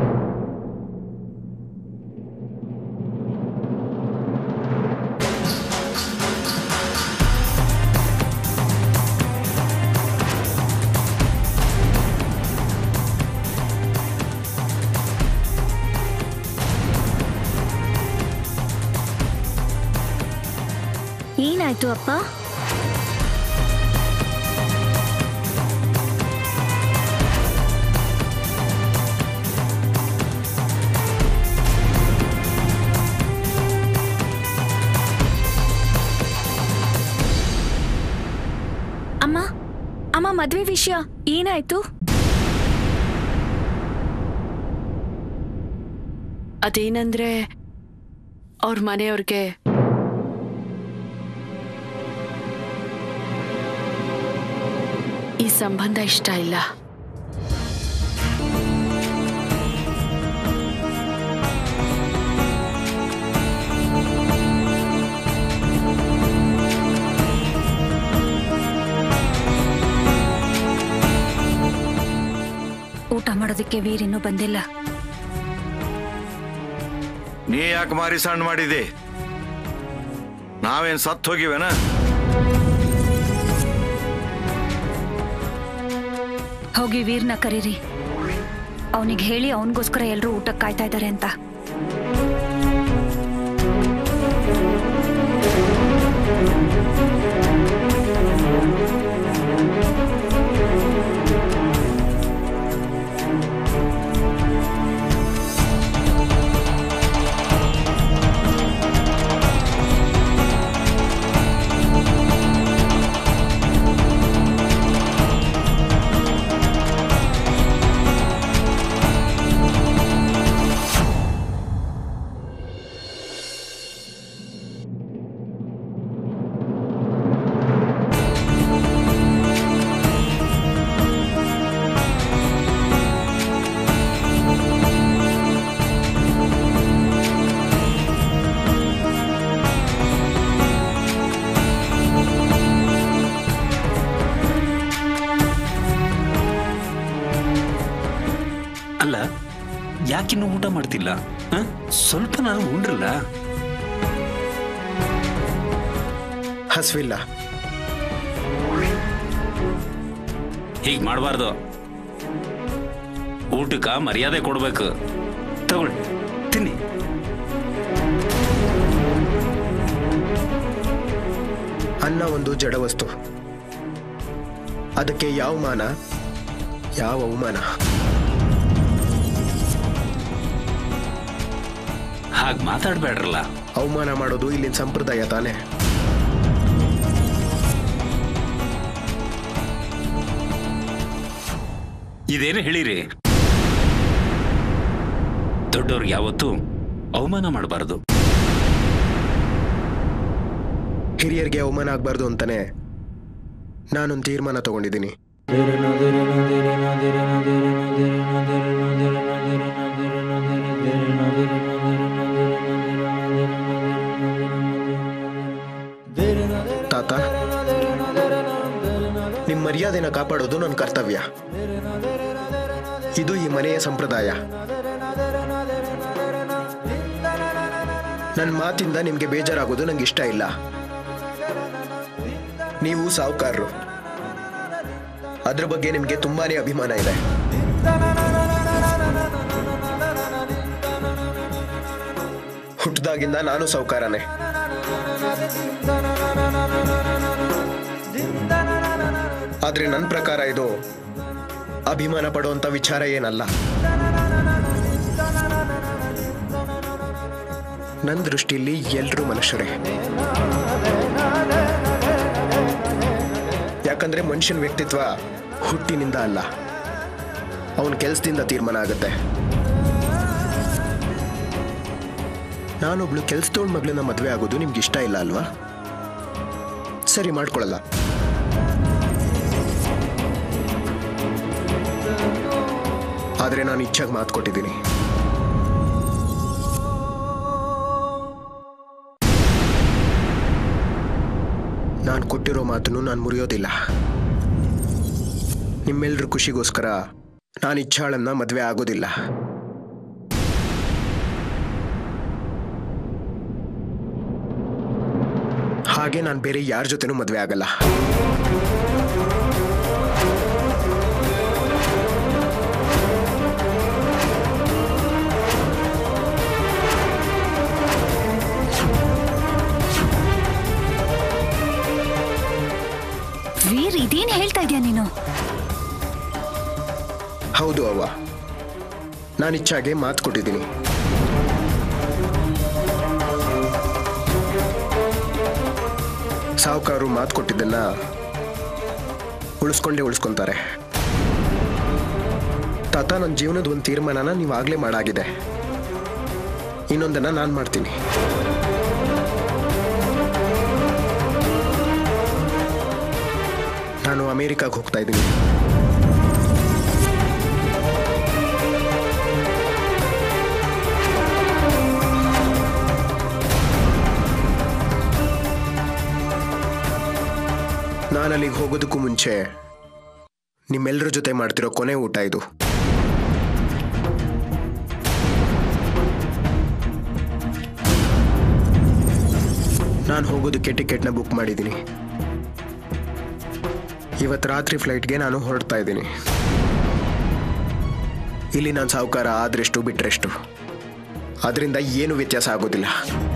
ಏನಾಯ್ತು ಅಪ್ಪ? ಅಮ್ಮ ಅಮ್ಮ, ಮದ್ವೆ ವಿಷಯ ಏನಾಯ್ತು? ಅದೇನಂದ್ರೆ ಅವ್ರ ಮನೆಯವ್ರಿಗೆ ಈ ಸಂಬಂಧ ಇಷ್ಟ ಇಲ್ಲ. ಊಟ ಮಾಡೋದಕ್ಕೆ ವೀರ್ ಇನ್ನೂ ಬಂದಿಲ್ಲ. ನೀ ಯಾಕೆ ಮಾರಿ ಸಣ್ಣ ಮಾಡಿದೆ? ನಾವೇನ್ ಸತ್ತು ಹೋಗಿವೇನ? ಹೋಗಿ ವೀರ್ನ ಕರೀರಿ, ಅವನಿಗೆ ಹೇಳಿ ಅವನಿಗೋಸ್ಕರ ಎಲ್ಲರೂ ಊಟಕ್ಕೆ ಕಾಯ್ತಾ ಇದ್ದಾರೆ ಅಂತ. ಅಲ್ಲ, ಯಾಕಿನ್ನೂ ಊಟ ಮಾಡ್ತಿಲ್ಲ? ಸ್ವಲ್ಪ ನಾನು ಉಂಡ್ರಲ್ಲ. ಹಸ್ವಿಲ್ಲ. ಹೀಗ್ ಮಾಡಬಾರ್ದು. ಊಟಕ್ಕ ಮರ್ಯಾದೆ ಕೊಡ್ಬೇಕು. ತಗೊಳ್ಳಿ, ತಿನ್ನಿ. ಅನ್ನ ಒಂದು ಜಡ ವಸ್ತು. ಅದಕ್ಕೆ ಯಾವ ಮಾನ, ಯಾವ ಅವಮಾನ. ಹಾಗೆ ಮಾತಾಡ್ಬೇಡ್ರಲ್ಲ. ಅವಮಾನ ಮಾಡೋದು ಇಲ್ಲಿನ ಸಂಪ್ರದಾಯ ತಾನೆ. ಇದೇನು ಹೇಳಿರಿ? ದೊಡ್ಡವ್ರಿಗೆ ಯಾವತ್ತೂ ಅವಮಾನ ಮಾಡಬಾರ್ದು. ಹಿರಿಯರಿಗೆ ಅವಮಾನ ಆಗ್ಬಾರ್ದು ಅಂತಾನೆ ನಾನೊಂದು ತೀರ್ಮಾನ ತಗೊಂಡಿದ್ದೀನಿ. ತಾತ, ನಿಮ್ಮ ಮರ್ಯಾದೆನ ಕಾಪಾಡೋದು ನನ್ನ ಕರ್ತವ್ಯ. ಇದು ಈ ಮನೆಯ ಸಂಪ್ರದಾಯ. ನನ್ನ ಮಾತಿಂದ ನಿಮ್ಗೆ ಬೇಜಾರಾಗೋದು ನಂಗೆ ಇಷ್ಟ ಇಲ್ಲ. ನೀವು ಸಾಹುಕಾರರು, ಅದ್ರ ಬಗ್ಗೆ ನಿಮ್ಗೆ ತುಂಬಾನೇ ಅಭಿಮಾನ ಇದೆ. ಹುಟ್ಟಿದಾಗಿಂದ ನಾನು ಸಾಹುಕಾರನೇ. ಆದ್ರೆ ನನ್ನ ಪ್ರಕಾರ ಇದು ಅಭಿಮಾನ ಪಡುವಂತ ವಿಚಾರ ಏನಲ್ಲ. ನನ್ನ ದೃಷ್ಟಿಯಲ್ಲಿ ಎಲ್ರೂ ಮನುಷ್ಯರೇ. ಯಾಕಂದ್ರೆ ಮನುಷ್ಯನ ವ್ಯಕ್ತಿತ್ವ ಹುಟ್ಟಿನಿಂದ ಅಲ್ಲ, ಅವನ ಕೆಲಸದಿಂದ ತೀರ್ಮಾನ ಆಗುತ್ತೆ. ನಾನೊಬ್ಳು ಕೆಲ್ಸದವಳ ಮಗಳನ್ನ ಮದುವೆ ಆಗೋದು ನಿಮ್ಗೆ ಇಷ್ಟ ಇಲ್ಲ ಅಲ್ವಾ? ಸರಿ, ಮಾಡ್ಕೊಳ್ಳಲ್ಲ. ಆದ್ರೆ ನಾನು ಇಚ್ಛಾಗಿ ಮಾತು ಕೊಟ್ಟಿದ್ದೀನಿ. ನಾನು ಕೊಟ್ಟಿರೋ ಮಾತನ್ನು ನಾನು ಮುರಿಯೋದಿಲ್ಲ. ನಿಮ್ಮೆಲ್ಲರ ಖುಷಿಗೋಸ್ಕರ ನಾನು ಇಚ್ಛಾಳನ್ನ ಮದುವೆ ಆಗೋದಿಲ್ಲ. ಹಾಗೆ ನಾನು ಬೇರೆ ಯಾರ ಜೊತೆನೂ ಮದುವೆ ಆಗಲ್ಲ. ವೀರ್, ಇದೇನ್ ಹೇಳ್ತಾ ಇದೀಯ ನೀನು? ಹೌದು ಅವ್ವ, ನಾನು ಇಚ್ಛಾಗೆ ಮಾತು ಕೊಟ್ಟಿದ್ದೀನಿ. ಸಾಹುಕಾರರು ಮಾತು ಕೊಟ್ಟಿದ್ದನ್ನ ಉಳಿಸ್ಕೊಂತಾರೆ. ತಾತ, ನನ್ನ ಜೀವನದ ಒಂದು ತೀರ್ಮಾನನ ನೀವಾಗಲೇ ಮಾಡಾಗಿದೆ. ಇನ್ನೊಂದನ್ನ ನಾನು ಮಾಡ್ತೀನಿ. ನಾನು ಅಮೆರಿಕಾಗೆ ಹೋಗ್ತಾ ಇದ್ದೀನಿ. ನಾನು ಅಲ್ಲಿಗೆ ಹೋಗೋದಕ್ಕೂ ಮುಂಚೆ ನಿಮ್ಮೆಲ್ಲರ ಜೊತೆ ಮಾಡ್ತಿರೋ ಕೊನೆ ಊಟ ಇದು. ನಾನು ಹೋಗೋದಕ್ಕೆ ಟಿಕೆಟ್ನ ಬುಕ್ ಮಾಡಿದ್ದೀನಿ. ಇವತ್ತು ರಾತ್ರಿ ಫ್ಲೈಟ್ಗೆ ನಾನು ಹೊರಡ್ತಾ ಇದ್ದೀನಿ. ಇಲ್ಲಿ ನಾನು ಸಾಹುಕಾರ ಆದ್ರೆಷ್ಟು ಬಿಟ್ರೆಷ್ಟು ಅದರಿಂದ ಏನು ವ್ಯತ್ಯಾಸ ಆಗೋದಿಲ್ಲ.